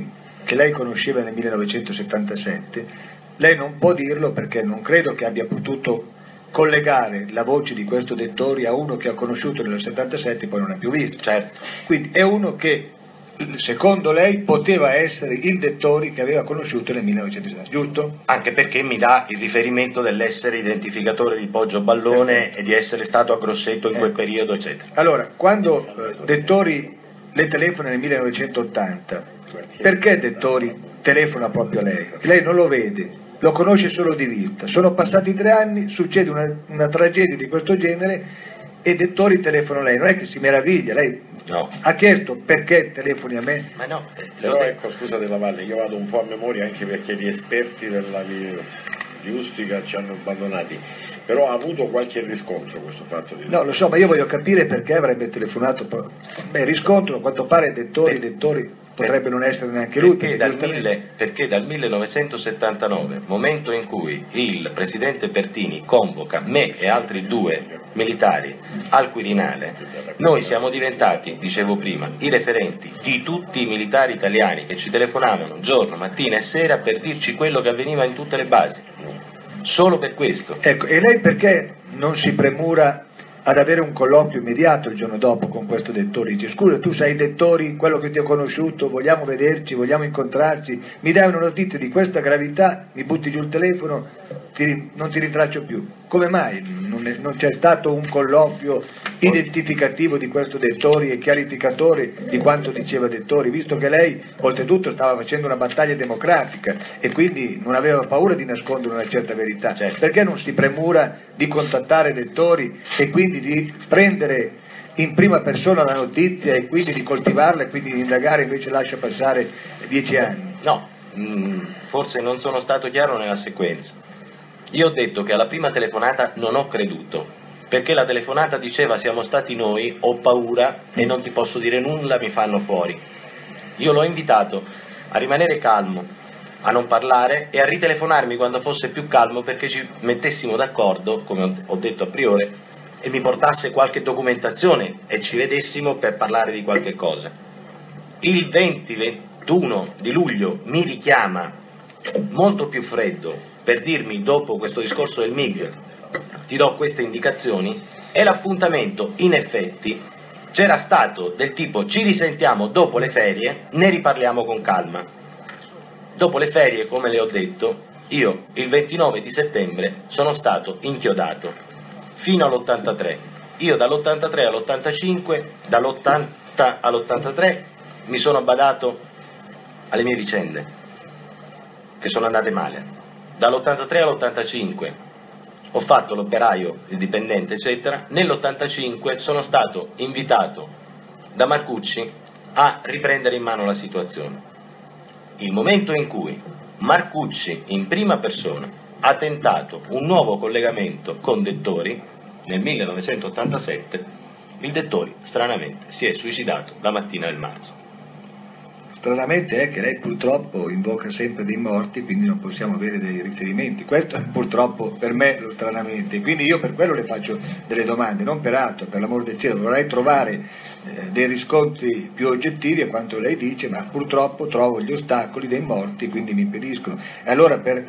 Speaker 4: che lei conosceva nel millenovecentosettantasette, lei non può dirlo perché non credo che abbia potuto collegare la voce di questo Dettori a uno che ha conosciuto nel settantasette e poi non ha più visto.
Speaker 1: Certo.
Speaker 4: Quindi è uno che secondo lei poteva essere il Dettori che aveva conosciuto nel millenovecentosettanta, giusto?
Speaker 1: Anche perché mi dà il riferimento dell'essere identificatore di Poggio Ballone e di essere stato a Grosseto in quel periodo, eccetera.
Speaker 4: Allora, quando eh, Dettori le telefona nel millenovecentottanta, perché Dettori telefona proprio a lei? Che lei non lo vede, lo conosce solo di vista. Sono passati tre anni, succede una, una tragedia di questo genere e Dettori telefona a lei. Non è che si meraviglia, lei
Speaker 1: No.
Speaker 4: ha chiesto perché telefoni a me?
Speaker 1: Ma no, eh,
Speaker 2: Però ecco, scusa Della Valle, io vado un po' a memoria anche perché gli esperti della di Ustica ci hanno abbandonati, però ha avuto qualche riscontro questo fatto di...
Speaker 4: No, lo so, ma io voglio capire perché avrebbe telefonato. Beh, riscontro, a quanto pare Dettori, Dettori potrebbe non essere neanche lui.
Speaker 1: Perché dal, mille, perché dal millenovecentosettantanove, momento in cui il presidente Pertini convoca me e altri due militari al Quirinale, noi siamo diventati, dicevo prima, i referenti di tutti i militari italiani che ci telefonavano giorno, mattina e sera per dirci quello che avveniva in tutte le basi. Solo per questo.
Speaker 4: Ecco, e lei perché non si premura ad avere un colloquio immediato il giorno dopo con questo Dettori? Dice: scusa, tu sei Dettori, quello che ti ho conosciuto, vogliamo vederci, vogliamo incontrarci, mi dai una notizia di questa gravità, mi butti giù il telefono, ti, non ti rintraccio più. Come mai non, è, non c'è stato un colloquio identificativo di questo Dettori e chiarificatore di quanto diceva Dettori, visto che lei oltretutto stava facendo una battaglia democratica e quindi non aveva paura di nascondere una certa verità?
Speaker 1: Certo.
Speaker 4: Perché non si premura di contattare Dettori e quindi di prendere in prima persona la notizia e quindi di coltivarla e quindi di indagare, invece lascia passare dieci anni?
Speaker 1: No, mh, forse non sono stato chiaro nella sequenza. Io ho detto che alla prima telefonata non ho creduto, perché la telefonata diceva siamo stati noi, ho paura e non ti posso dire nulla, mi fanno fuori. Io l'ho invitato a rimanere calmo, a non parlare e a ritelefonarmi quando fosse più calmo perché ci mettessimo d'accordo, come ho detto a priori, e mi portasse qualche documentazione e ci vedessimo per parlare di qualche cosa. Il venti ventuno di luglio mi richiama molto più freddo per dirmi, dopo questo discorso del M I G, ti do queste indicazioni, e l'appuntamento in effetti c'era stato del tipo ci risentiamo dopo le ferie, ne riparliamo con calma. Dopo le ferie, come le ho detto, io il ventinove di settembre sono stato inchiodato fino all'ottantatré. Io dall'ottantatré all'ottantacinque, dall'ottanta all'ottantatré mi sono badato alle mie vicende, che sono andate male. Dall'ottantatré all'ottantacinque ho fatto l'operaio, il dipendente, eccetera. Nell'ottantacinque sono stato invitato da Marcucci a riprendere in mano la situazione. Il momento in cui Marcucci in prima persona ha tentato un nuovo collegamento con Dettori nel millenovecentottantasette, il Dettori stranamente si è suicidato la mattina del marzo.
Speaker 4: Stranamente è che lei purtroppo invoca sempre dei morti, quindi non possiamo avere dei riferimenti. Questo è purtroppo per me lo stranamente, quindi io per quello le faccio delle domande, non per altro, per l'amor del cielo, vorrei trovare eh, dei riscontri più oggettivi a quanto lei dice, ma purtroppo trovo gli ostacoli dei morti, quindi mi impediscono. E allora per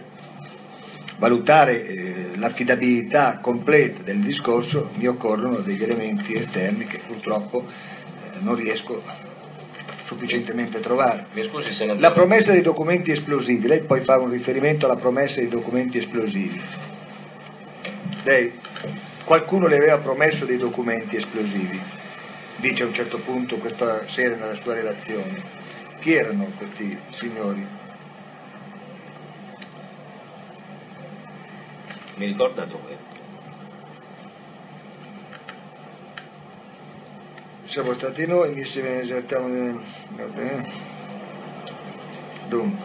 Speaker 4: valutare eh, l'affidabilità completa del discorso mi occorrono degli elementi esterni che purtroppo eh, non riesco sufficientemente trovare.
Speaker 1: Mi scusi, senatore.
Speaker 4: La promessa dei documenti esplosivi, lei poi fa un riferimento alla promessa dei documenti esplosivi. Lei, qualcuno le aveva promesso dei documenti esplosivi, dice a un certo punto questa sera nella sua relazione. Chi erano questi signori?
Speaker 1: Mi ricorda dove?
Speaker 4: Siamo stati noi, mi si esercitavano. Dunque.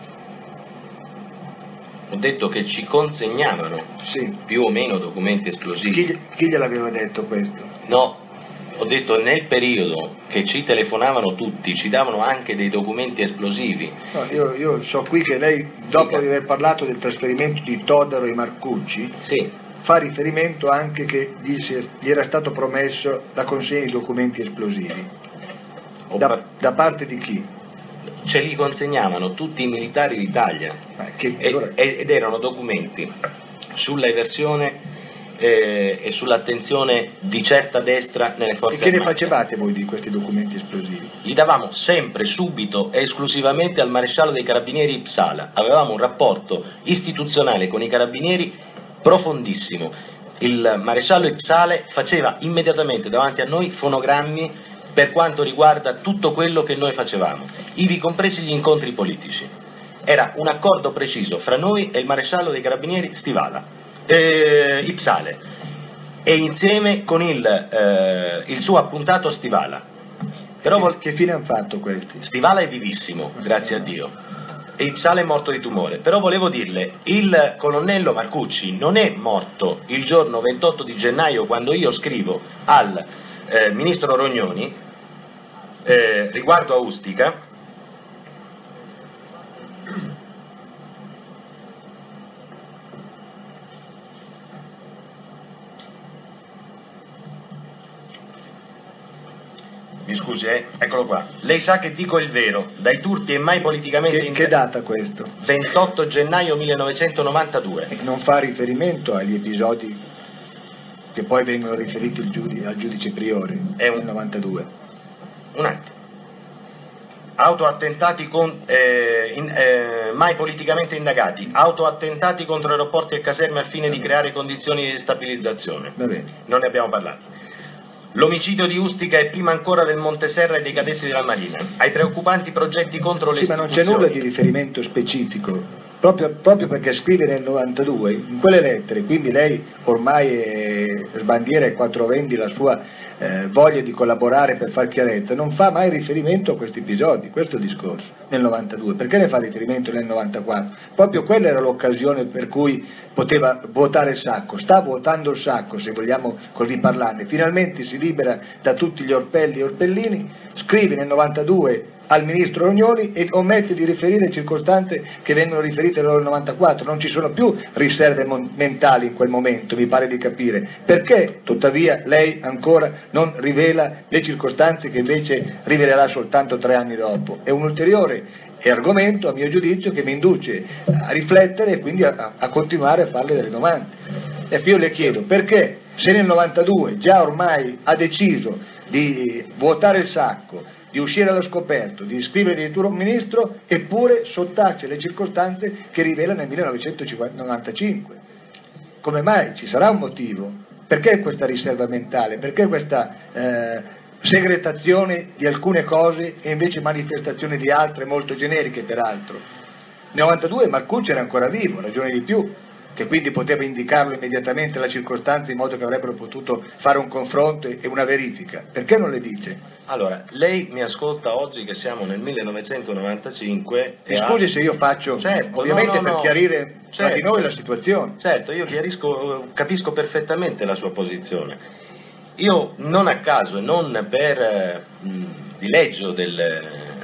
Speaker 1: Ho detto che ci consegnavano
Speaker 4: Sì.
Speaker 1: più o meno documenti esplosivi.
Speaker 4: Chi, chi gliel'aveva detto questo?
Speaker 1: No, ho detto nel periodo che ci telefonavano tutti, ci davano anche dei documenti esplosivi.
Speaker 4: No, io, io so qui che lei, dopo
Speaker 1: Dica.
Speaker 4: di aver parlato del trasferimento di Todaro e Marcucci,
Speaker 1: Sì.
Speaker 4: fa riferimento anche che gli, si, gli era stato promesso la consegna di documenti esplosivi.
Speaker 1: Ho
Speaker 4: Da,
Speaker 1: par-
Speaker 4: da parte di chi?
Speaker 1: ce li consegnavano tutti i militari d'Italia ed erano documenti sulla eversione eh, e sull'attenzione di certa destra nelle forze armate.
Speaker 4: E che ne facevate voi di questi documenti esplosivi?
Speaker 1: Li davamo sempre, subito e esclusivamente al maresciallo dei carabinieri Ipsala. Avevamo un rapporto istituzionale con i carabinieri profondissimo. Il maresciallo Ipsala faceva immediatamente davanti a noi fonogrammi per quanto riguarda tutto quello che noi facevamo, ivi compresi gli incontri politici. Era un accordo preciso fra noi e il maresciallo dei carabinieri Stivala, eh, Ipsala, e insieme con il, eh, il suo appuntato Stivala. Però vol-
Speaker 4: che fine hanno fatto questi?
Speaker 1: Stivala è vivissimo, grazie a Dio, e Ipsala è morto di tumore. Però volevo dirle, il colonnello Marcucci non è morto il giorno ventotto di gennaio, quando io scrivo al eh, ministro Rognoni Eh, riguardo a Ustica, mi scusi, eh? Eccolo qua. Lei sa che dico il vero, dai turpi e mai politicamente...
Speaker 4: Che, che data questo?
Speaker 1: ventotto gennaio millenovecentonovantadue.
Speaker 4: E non fa riferimento agli episodi che poi vengono riferiti al giudice, al giudice Priore
Speaker 1: È un...
Speaker 4: nel novantadue.
Speaker 1: Un attimo. Autoattentati con, eh, in, eh, mai politicamente indagati, autoattentati contro aeroporti e caserme al fine di creare condizioni di destabilizzazione.
Speaker 4: Va bene.
Speaker 1: Non ne abbiamo parlato. L'omicidio di Ustica e prima ancora del Monteserra e dei cadetti della Marina. Ai preoccupanti progetti contro le
Speaker 4: sì,
Speaker 1: istituzioni.
Speaker 4: Ma non c'è nulla di riferimento specifico, proprio, proprio perché scrive nel novantadue, in quelle lettere, quindi lei ormai è, sbandiera ai quattro venti la sua eh, voglia di collaborare per far chiarezza, non fa mai riferimento a questi episodi, questo è il discorso, nel novantadue. Perché ne fa riferimento nel novantaquattro? Proprio quella era l'occasione per cui poteva vuotare il sacco, sta vuotando il sacco, se vogliamo così parlarne, finalmente si libera da tutti gli orpelli e orpellini, scrive nel novantadue al ministro Rognoni e omette di riferire circostanze che vengono riferite nel novantaquattro. Non ci sono più riserve mentali in quel momento, mi pare di capire. Perché tuttavia lei ancora non rivela le circostanze che invece rivelerà soltanto tre anni dopo? È un ulteriore argomento, a mio giudizio, che mi induce a riflettere e quindi a, a continuare a farle delle domande. E io le chiedo perché, se nel novantadue già ormai ha deciso di vuotare il sacco, di uscire allo scoperto, di scrivere addirittura un ministro, eppure sottace le circostanze che rivela nel millenovecentonovantacinque. Come mai? Ci sarà un motivo? Perché questa riserva mentale? Perché questa eh, segretazione di alcune cose e invece manifestazione di altre molto generiche peraltro? Nel novantadue Marcucci era ancora vivo, ragione di più, che quindi poteva indicarlo immediatamente la circostanza in modo che avrebbero potuto fare un confronto e una verifica. Perché non le dice?
Speaker 1: Allora, lei mi ascolta oggi che siamo nel millenovecentonovantacinque.
Speaker 4: Mi scusi ha... se io faccio, certo, ovviamente no, no, per no. chiarire certo, tra di noi la situazione.
Speaker 1: Certo, io chiarisco, capisco perfettamente la sua posizione. Io non a caso e non per mh, dileggio del,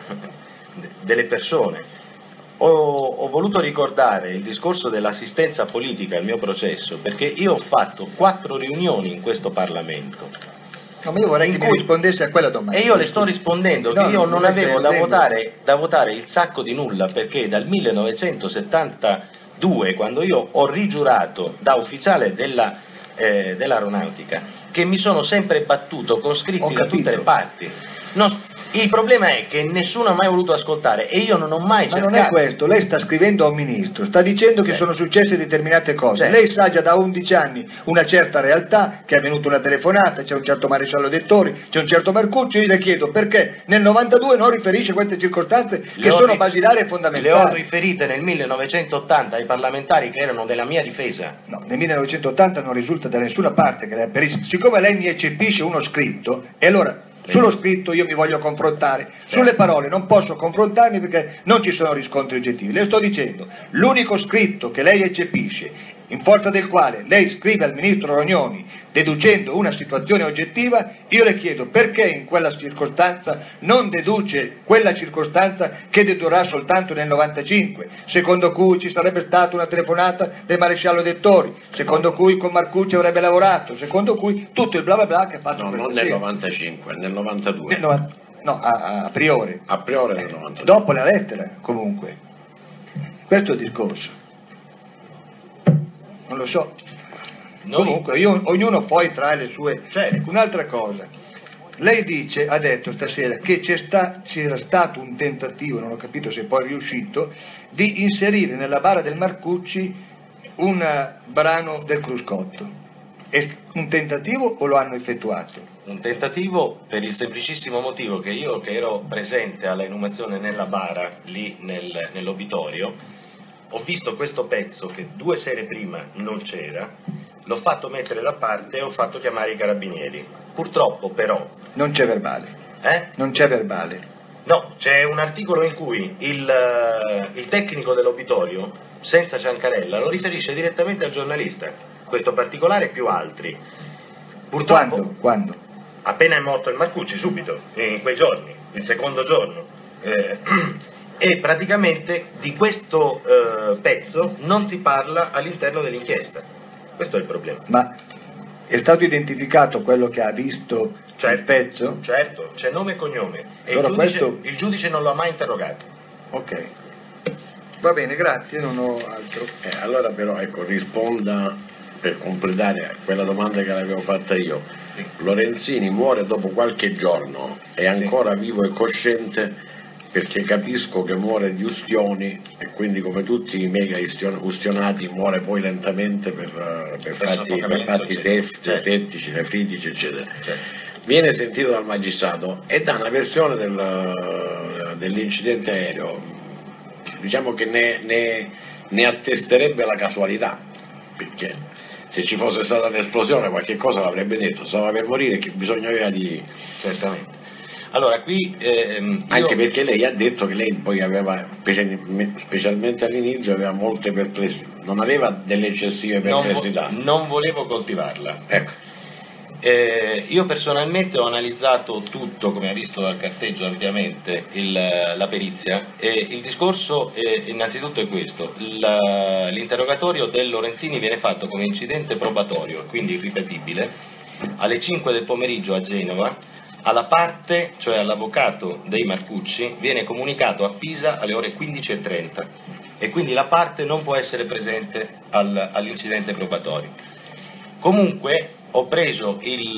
Speaker 1: delle persone, ho, ho voluto ricordare il discorso dell'assistenza politica al mio processo, perché io ho fatto quattro riunioni in questo Parlamento.
Speaker 4: No, ma io vorrei che cui... mi rispondesse a quella domanda.
Speaker 1: E io le sto rispondendo no, che io non, non avevo da votare, da votare il sacco di nulla, perché dal millenovecentosettantadue, quando io ho rigiurato da ufficiale della, eh, dell'aeronautica, che mi sono sempre battuto con scritti da tutte le parti. No, il problema è che nessuno ha mai voluto ascoltare e io non ho mai
Speaker 4: ma
Speaker 1: cercato.
Speaker 4: Ma non è questo, lei sta scrivendo a un ministro, sta dicendo che certo. sono successe determinate cose, certo. Lei sa già da undici anni una certa realtà, che è venuta una telefonata, c'è un certo maresciallo Dettori, c'è un certo Marcucci, io le chiedo perché nel novantadue non riferisce queste circostanze le che sono basilari e fondamentali.
Speaker 1: Le ho riferite nel millenovecentottanta ai parlamentari che erano della mia difesa.
Speaker 4: No, nel millenovecentottanta non risulta da nessuna parte che lei perisca. Siccome lei mi eccepisce uno scritto, e allora sullo scritto io mi voglio confrontare, sulle parole non posso confrontarmi perché non ci sono riscontri oggettivi. Le sto dicendo, l'unico scritto che lei eccepisce, in forza del quale lei scrive al ministro Rognoni deducendo una situazione oggettiva, io le chiedo perché in quella circostanza non deduce quella circostanza che dedurrà soltanto nel novantacinque, secondo cui ci sarebbe stata una telefonata del maresciallo Dettori, secondo cui con Marcucci avrebbe lavorato, secondo cui tutto il bla bla bla che ha fatto.
Speaker 2: No, non nel novantacinque, nel novantadue.
Speaker 4: Nel novanta... no, a, a priori.
Speaker 2: A priori nel novantadue.
Speaker 4: Dopo la lettera, comunque. Questo è il discorso. Non lo so.
Speaker 1: Noi...
Speaker 4: Comunque, io, ognuno poi trae le sue...
Speaker 1: Certo.
Speaker 4: Un'altra cosa. Lei dice, ha detto stasera, che c'è sta, c'era stato un tentativo, non ho capito se poi è riuscito, di inserire nella bara del Marcucci un brano del Cruscotto. È un tentativo o lo hanno effettuato?
Speaker 1: Un tentativo per il semplicissimo motivo che io, che ero presente alla inumazione nella bara, lì nel, nell'obitorio, ho visto questo pezzo che due sere prima non c'era, l'ho fatto mettere da parte e ho fatto chiamare i carabinieri. Purtroppo però...
Speaker 4: Non c'è verbale.
Speaker 1: Eh?
Speaker 4: Non c'è verbale.
Speaker 1: No, c'è un articolo in cui il, il tecnico dell'obitorio, senza ciancarella, lo riferisce direttamente al giornalista. Questo particolare più altri. Purtroppo,
Speaker 4: Quando? Quando?
Speaker 1: Appena è morto il Marcucci, subito, in quei giorni, il secondo giorno. Eh, e praticamente di questo eh, pezzo non si parla all'interno dell'inchiesta. Questo è il problema.
Speaker 4: Ma è stato identificato quello che ha visto
Speaker 1: Certo,
Speaker 4: il pezzo?
Speaker 1: Certo, c'è nome e cognome. E
Speaker 4: Allora
Speaker 1: il, giudice,
Speaker 4: questo-
Speaker 1: il giudice non lo ha mai interrogato.
Speaker 4: Ok. Va bene, grazie, non ho altro.
Speaker 2: Eh, allora però ecco, risponda per completare quella domanda che l'avevo fatta io.
Speaker 1: Sì.
Speaker 2: Lorenzini muore dopo qualche giorno, è ancora vivo e cosciente, perché capisco che muore di ustioni e quindi come tutti i mega ustion- ustionati muore poi lentamente per, eh, per fatti, per
Speaker 1: soffocamento,
Speaker 2: fatti
Speaker 1: eccetera.
Speaker 2: sef-
Speaker 1: Certo.
Speaker 2: settici, nefritici, eccetera.
Speaker 1: Certo.
Speaker 2: Viene sentito dal magistrato e dà una versione del- dell'incidente aereo, diciamo che ne, ne, ne attesterebbe la casualità, perché se ci fosse stata un'esplosione qualche cosa l'avrebbe detto, stava per morire, che bisogno aveva di...
Speaker 1: Certamente. Allora, qui... ehm, io...
Speaker 2: Anche perché lei ha detto che lei poi aveva, specialmente all'inizio, aveva molte perplessità, non aveva delle eccessive
Speaker 1: non, vo-
Speaker 2: perplessità.
Speaker 1: non volevo coltivarla.
Speaker 2: Ecco.
Speaker 1: Eh, io personalmente ho analizzato tutto, come ha visto dal carteggio ampiamente, il, la perizia, e il discorso è, innanzitutto è questo: il, l'interrogatorio del Lorenzini viene fatto come incidente probatorio, quindi irripetibile, alle cinque del pomeriggio a Genova. Alla parte, cioè all'avvocato dei Marcucci, viene comunicato a Pisa alle ore quindici e trenta e quindi la parte non può essere presente al, all'incidente probatorio. Comunque ho preso il,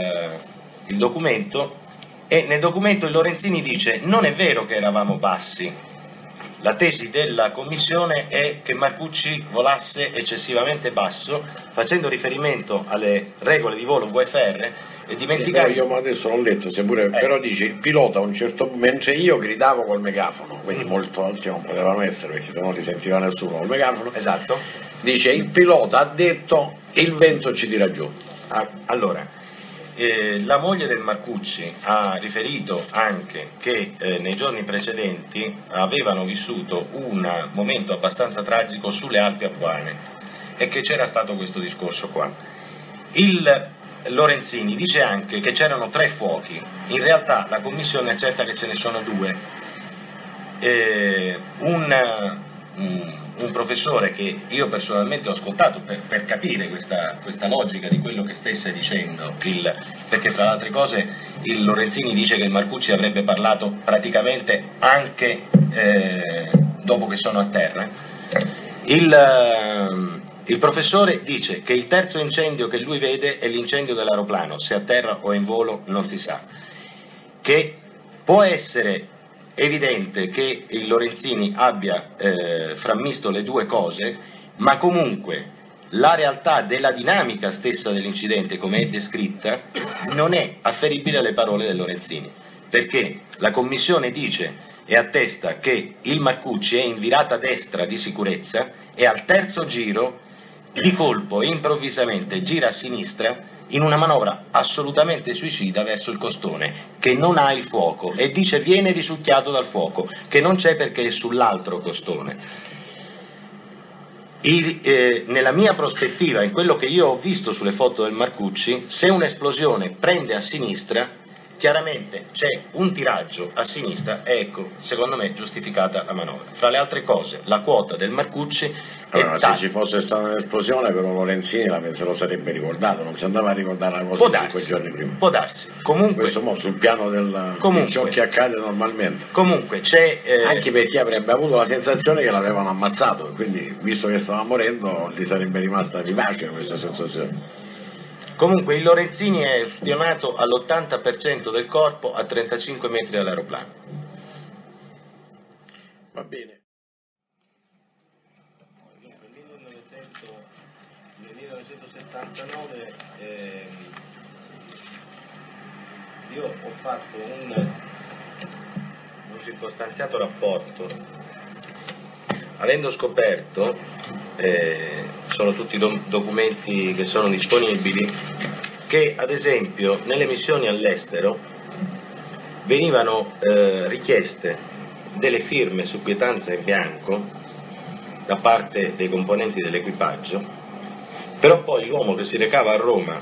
Speaker 1: il documento e nel documento il Lorenzini dice: non è vero che eravamo bassi, la tesi della commissione è che Marcucci volasse eccessivamente basso, facendo riferimento alle regole di volo V F R e dimenticare...
Speaker 2: Sì, io adesso l'ho letto, se pure,
Speaker 1: Eh.
Speaker 2: però dice il pilota a un certo punto, mentre io gridavo col megafono, quindi molto alti non potevano essere perché sennò li sentiva nessuno col megafono,
Speaker 1: Esatto.
Speaker 2: dice il pilota ha detto il vento ci tira giù.
Speaker 1: Ah, allora, eh, la moglie del Marcucci ha riferito anche che eh, nei giorni precedenti avevano vissuto un momento abbastanza tragico sulle Alpi Apuane e che c'era stato questo discorso qua. Il Lorenzini dice anche che c'erano tre fuochi, in realtà la commissione accerta che ce ne sono due. Eh, un, un un professore che io personalmente ho ascoltato per, per capire questa, questa logica di quello che stesse dicendo, il, perché fra le altre cose il Lorenzini dice che il Marcucci avrebbe parlato praticamente anche eh, dopo che sono a terra. Il, eh, il professore dice che il terzo incendio che lui vede è l'incendio dell'aeroplano, se a terra o in volo non si sa, che può essere evidente che il Lorenzini abbia eh, frammisto le due cose, ma comunque la realtà della dinamica stessa dell'incidente, come è descritta, non è afferibile alle parole del Lorenzini, perché la commissione dice e attesta che il Marcucci è in virata destra di sicurezza e al terzo giro di colpo e improvvisamente gira a sinistra in una manovra assolutamente suicida verso il costone, che non ha il fuoco, e dice viene risucchiato dal fuoco, che non c'è perché è sull'altro costone. Il, eh, nella mia prospettiva, in quello che io ho visto sulle foto del Marcucci, se un'esplosione prende a sinistra, chiaramente c'è un tiraggio a sinistra e ecco, secondo me, giustificata la manovra. Fra le altre cose, la quota del Marcucci
Speaker 2: allora, se ci fosse stata un'esplosione, però Lorenzini la se lo sarebbe ricordato, non si andava a ricordare la cosa cinque giorni prima.
Speaker 1: Può darsi. Comunque,
Speaker 2: questo mo sul piano del, di ciò che accade normalmente.
Speaker 1: Comunque c'è... Eh,
Speaker 2: anche perché avrebbe avuto la sensazione che l'avevano ammazzato, quindi visto che stava morendo gli sarebbe rimasta vivace questa sensazione.
Speaker 1: Comunque il Lorenzini è ustionato all'ottanta per cento del corpo a trentacinque metri dall'aeroplano.
Speaker 2: Va bene.
Speaker 1: Nel millenovecentosettantanove eh, io ho fatto un, un circostanziato rapporto, avendo scoperto, eh, sono tutti do documenti che sono disponibili, che ad esempio nelle missioni all'estero venivano eh, richieste delle firme su quietanza in bianco da parte dei componenti dell'equipaggio, però poi l'uomo che si recava a Roma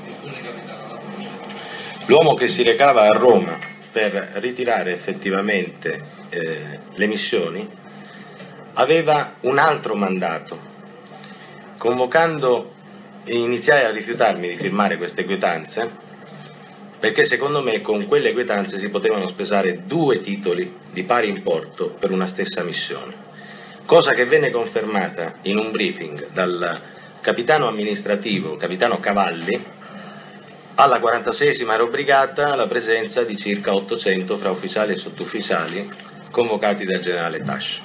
Speaker 1: l'uomo che si recava a Roma per ritirare effettivamente eh, le missioni aveva un altro mandato. Convocando, iniziai a rifiutarmi di firmare queste quietanze, perché secondo me con quelle quietanze si potevano spesare due titoli di pari importo per una stessa missione, cosa che venne confermata in un briefing dal capitano amministrativo, capitano Cavalli, alla quarantaseiesima aerobrigata, la presenza di circa ottocento fra ufficiali e sottufficiali convocati dal generale Tasch.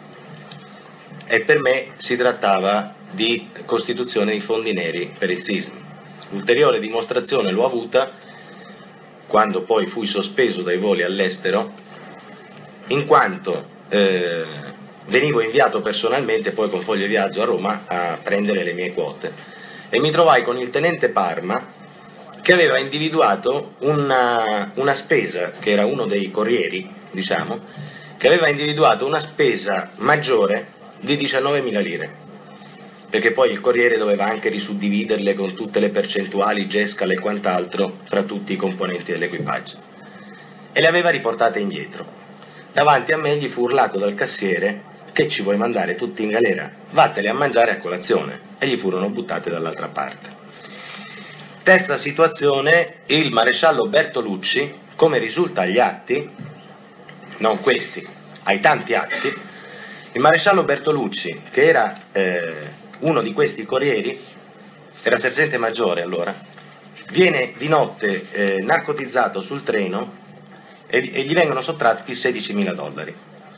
Speaker 1: E per me si trattava di costituzione di fondi neri per il sisma. Ulteriore dimostrazione l'ho avuta quando poi fui sospeso dai voli all'estero, in quanto eh, venivo inviato personalmente poi con foglio viaggio a Roma a prendere le mie quote e mi trovai con il tenente Parma che aveva individuato una, una spesa, che era uno dei corrieri, diciamo, che aveva individuato una spesa maggiore di diciannovemila lire, perché poi il Corriere doveva anche risuddividerle con tutte le percentuali, gescale e quant'altro fra tutti i componenti dell'equipaggio, e le aveva riportate indietro. Davanti a me gli fu urlato dal cassiere: che ci vuoi mandare tutti in galera? Vattene a mangiare a colazione, e gli furono buttate dall'altra parte. Terza situazione, il maresciallo Bertolucci, come risulta agli atti, non questi, ai tanti atti, il maresciallo Bertolucci, che era eh, uno di questi corrieri, era sergente maggiore allora, viene di notte eh, narcotizzato sul treno e, e gli vengono sottratti sedicimila dollari.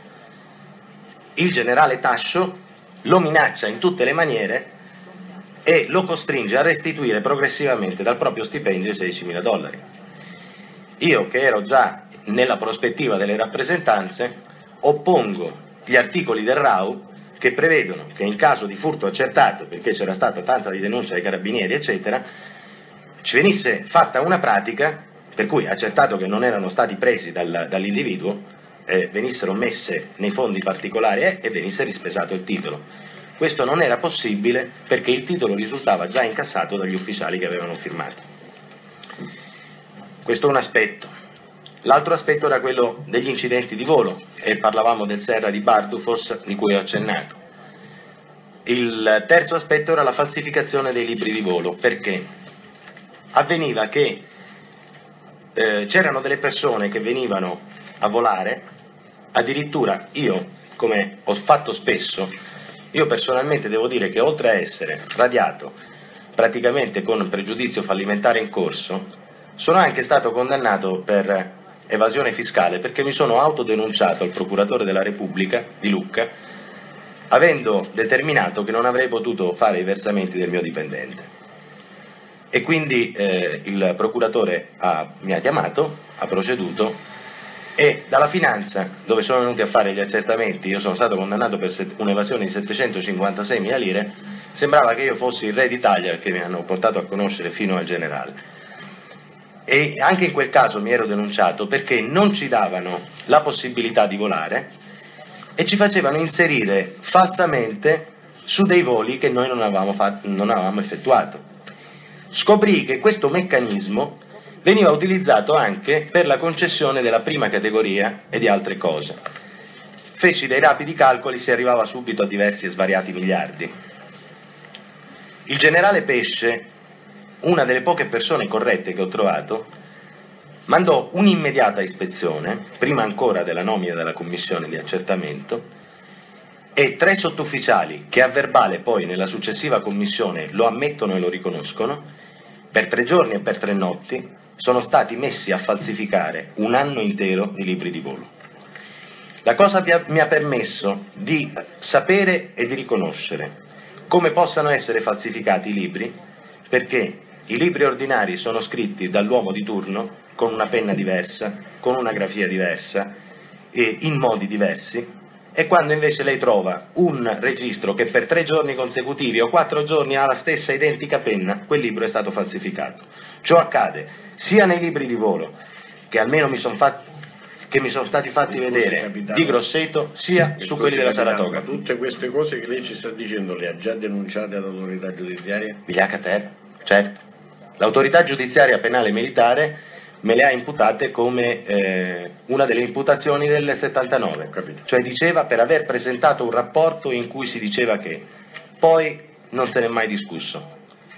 Speaker 1: Il generale Tascio lo minaccia in tutte le maniere e lo costringe a restituire progressivamente dal proprio stipendio i sedicimila dollari. Io, che ero già nella prospettiva delle rappresentanze, oppongo gli articoli del R A U che prevedono che in caso di furto accertato, perché c'era stata tanta di denuncia ai carabinieri eccetera, ci venisse fatta una pratica per cui, accertato che non erano stati presi dal, dall'individuo, eh, venissero messe nei fondi particolari eh, e venisse rispesato il titolo. Questo non era possibile perché il titolo risultava già incassato dagli ufficiali che avevano firmato. Questo è un aspetto. L'altro aspetto era quello degli incidenti di volo, e parlavamo del Serra di Bardufos di cui ho accennato. Il terzo aspetto era la falsificazione dei libri di volo, perché avveniva che eh, c'erano delle persone che venivano a volare, addirittura io, come ho fatto spesso, io personalmente devo dire che oltre a essere radiato praticamente con pregiudizio fallimentare in corso, sono anche stato condannato per evasione fiscale, perché mi sono autodenunciato al procuratore della Repubblica di Lucca, avendo determinato che non avrei potuto fare i versamenti del mio dipendente. E quindi eh, il procuratore ha, mi ha chiamato, ha proceduto, e dalla finanza, dove sono venuti a fare gli accertamenti, io sono stato condannato per un'evasione di settecentocinquantaseimila lire, sembrava che io fossi il re d'Italia, perché mi hanno portato a conoscere fino al generale. E anche in quel caso mi ero denunciato perché non ci davano la possibilità di volare e ci facevano inserire falsamente su dei voli che noi non avevamo, fatto, non avevamo effettuato. Scoprì che questo meccanismo veniva utilizzato anche per la concessione della prima categoria e di altre cose. Feci dei rapidi calcoli, si arrivava subito a diversi e svariati miliardi. Il generale Pesce, una delle poche persone corrette che ho trovato, mandò un'immediata ispezione, prima ancora della nomina della commissione di accertamento, e tre sottufficiali, che a verbale poi nella successiva commissione lo ammettono e lo riconoscono, per tre giorni e per tre notti sono stati messi a falsificare un anno intero di libri di volo. La cosa mi ha permesso di sapere e di riconoscere come possano essere falsificati i libri, perché i libri ordinari sono scritti dall'uomo di turno con una penna diversa, con una grafia diversa e in modi diversi, e quando invece lei trova un registro che per tre giorni consecutivi o quattro giorni ha la stessa identica penna, quel libro è stato falsificato. Ciò accade sia nei libri di volo, che almeno mi sono fatti che mi sono stati fatti vedere di Grosseto, sia su quelli della Saratoga.
Speaker 2: Tutte queste cose che lei ci sta dicendo le ha già denunciate all'autorità giudiziaria?
Speaker 1: Vigliaca-Ter, certo. L'autorità giudiziaria penale e militare me le ha imputate come eh, una delle imputazioni del settantanove. Cioè diceva per aver presentato un rapporto in cui si diceva che, poi non se n'è mai discusso.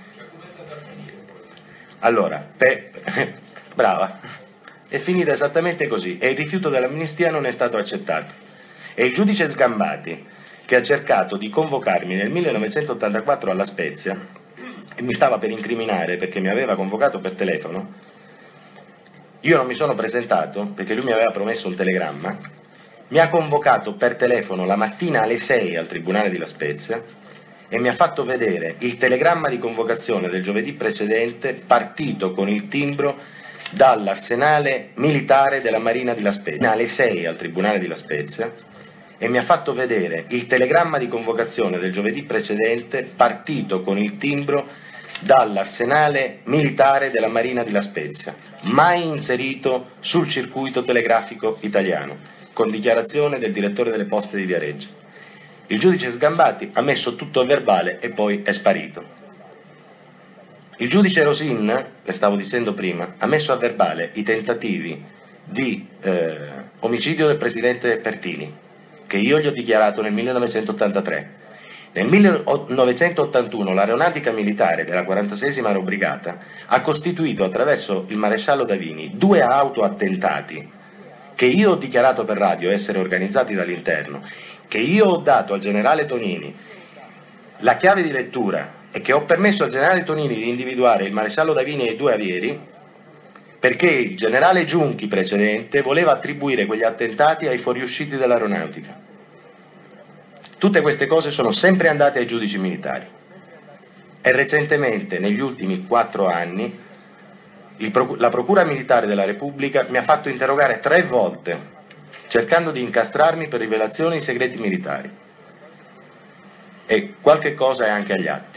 Speaker 1: Allora, pe... brava. È finita esattamente così e il rifiuto dell'amnistia non è stato accettato. E il giudice Sgambati, che ha cercato di convocarmi nel millenovecentottantaquattro alla Spezia, e mi stava per incriminare perché mi aveva convocato per telefono, io non mi sono presentato perché lui mi aveva promesso un telegramma, mi ha convocato per telefono la mattina alle sei al Tribunale di La Spezia e mi ha fatto vedere il telegramma di convocazione del giovedì precedente partito con il timbro dall'arsenale militare della Marina di La Spezia, alle sei al Tribunale di La Spezia, e mi ha fatto vedere il telegramma di convocazione del giovedì precedente partito con il timbro dall'arsenale militare della Marina di La Spezia, mai inserito sul circuito telegrafico italiano, con dichiarazione del direttore delle poste di Viareggio. Il giudice Sgambati ha messo tutto a verbale e poi è sparito. Il giudice Rosin, le stavo dicendo prima, ha messo a verbale i tentativi di eh, omicidio del presidente Pertini, che io gli ho dichiarato nel millenovecentottantatré. Nel millenovecentottantuno l'aeronautica militare della quarantaseiesima Aerobrigata ha costituito attraverso il maresciallo Davini due autoattentati che io ho dichiarato per radio essere organizzati dall'interno, che io ho dato al generale Tonini la chiave di lettura e che ho permesso al generale Tonini di individuare il maresciallo Davini e i due avieri, perché il generale Giunchi precedente voleva attribuire quegli attentati ai fuoriusciti dell'aeronautica. Tutte queste cose sono sempre andate ai giudici militari e recentemente, negli ultimi quattro anni, il proc- la Procura Militare della Repubblica mi ha fatto interrogare tre volte, cercando di incastrarmi per rivelazioni di segreti militari. E qualche cosa è anche agli atti.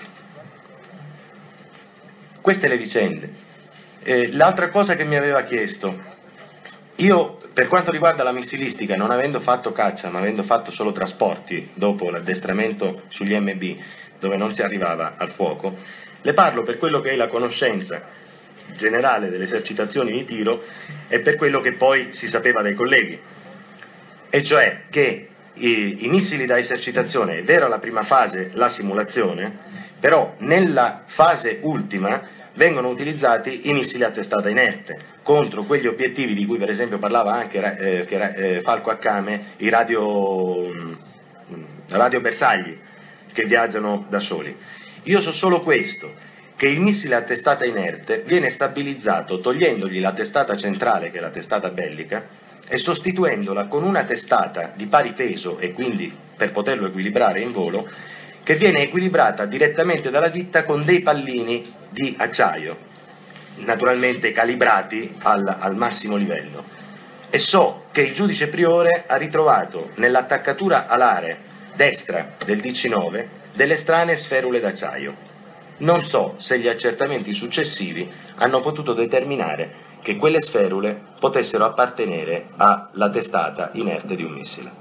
Speaker 1: Queste le vicende. Eh, l'altra cosa che mi aveva chiesto, io per quanto riguarda la missilistica, non avendo fatto caccia ma avendo fatto solo trasporti dopo l'addestramento sugli M B dove non si arrivava al fuoco, le parlo per quello che è la conoscenza generale delle esercitazioni di tiro e per quello che poi si sapeva dai colleghi, e cioè che i, i missili da esercitazione, è vero la prima fase, la simulazione, però nella fase ultima vengono utilizzati i missili a testata inerte contro quegli obiettivi di cui per esempio parlava anche eh, eh, Falco Accame, i radio, radio bersagli che viaggiano da soli. Io so solo questo, che il missile a testata inerte viene stabilizzato togliendogli la testata centrale, che è la testata bellica, e sostituendola con una testata di pari peso e quindi per poterlo equilibrare in volo, che viene equilibrata direttamente dalla ditta con dei pallini di acciaio, naturalmente calibrati al, al massimo livello. E so che il giudice Priore ha ritrovato nell'attaccatura alare destra del D C nove delle strane sferule d'acciaio. Non so se gli accertamenti successivi hanno potuto determinare che quelle sferule potessero appartenere alla testata inerte di un missile.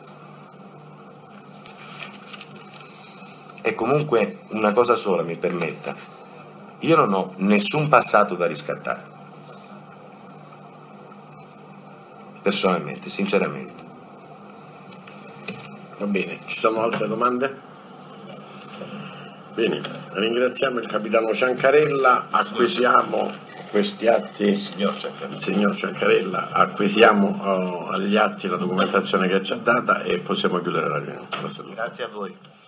Speaker 1: E comunque una cosa sola mi permetta, io non ho nessun passato da riscattare. personalmente, sinceramente.
Speaker 2: Va bene, ci sono altre domande? Bene, ringraziamo il capitano Ciancarella, acquisiamo questi atti, il signor Ciancarella, il signor Ciancarella acquisiamo uh, agli atti la documentazione che ci ha data e possiamo chiudere la riunione.
Speaker 1: Grazie a voi.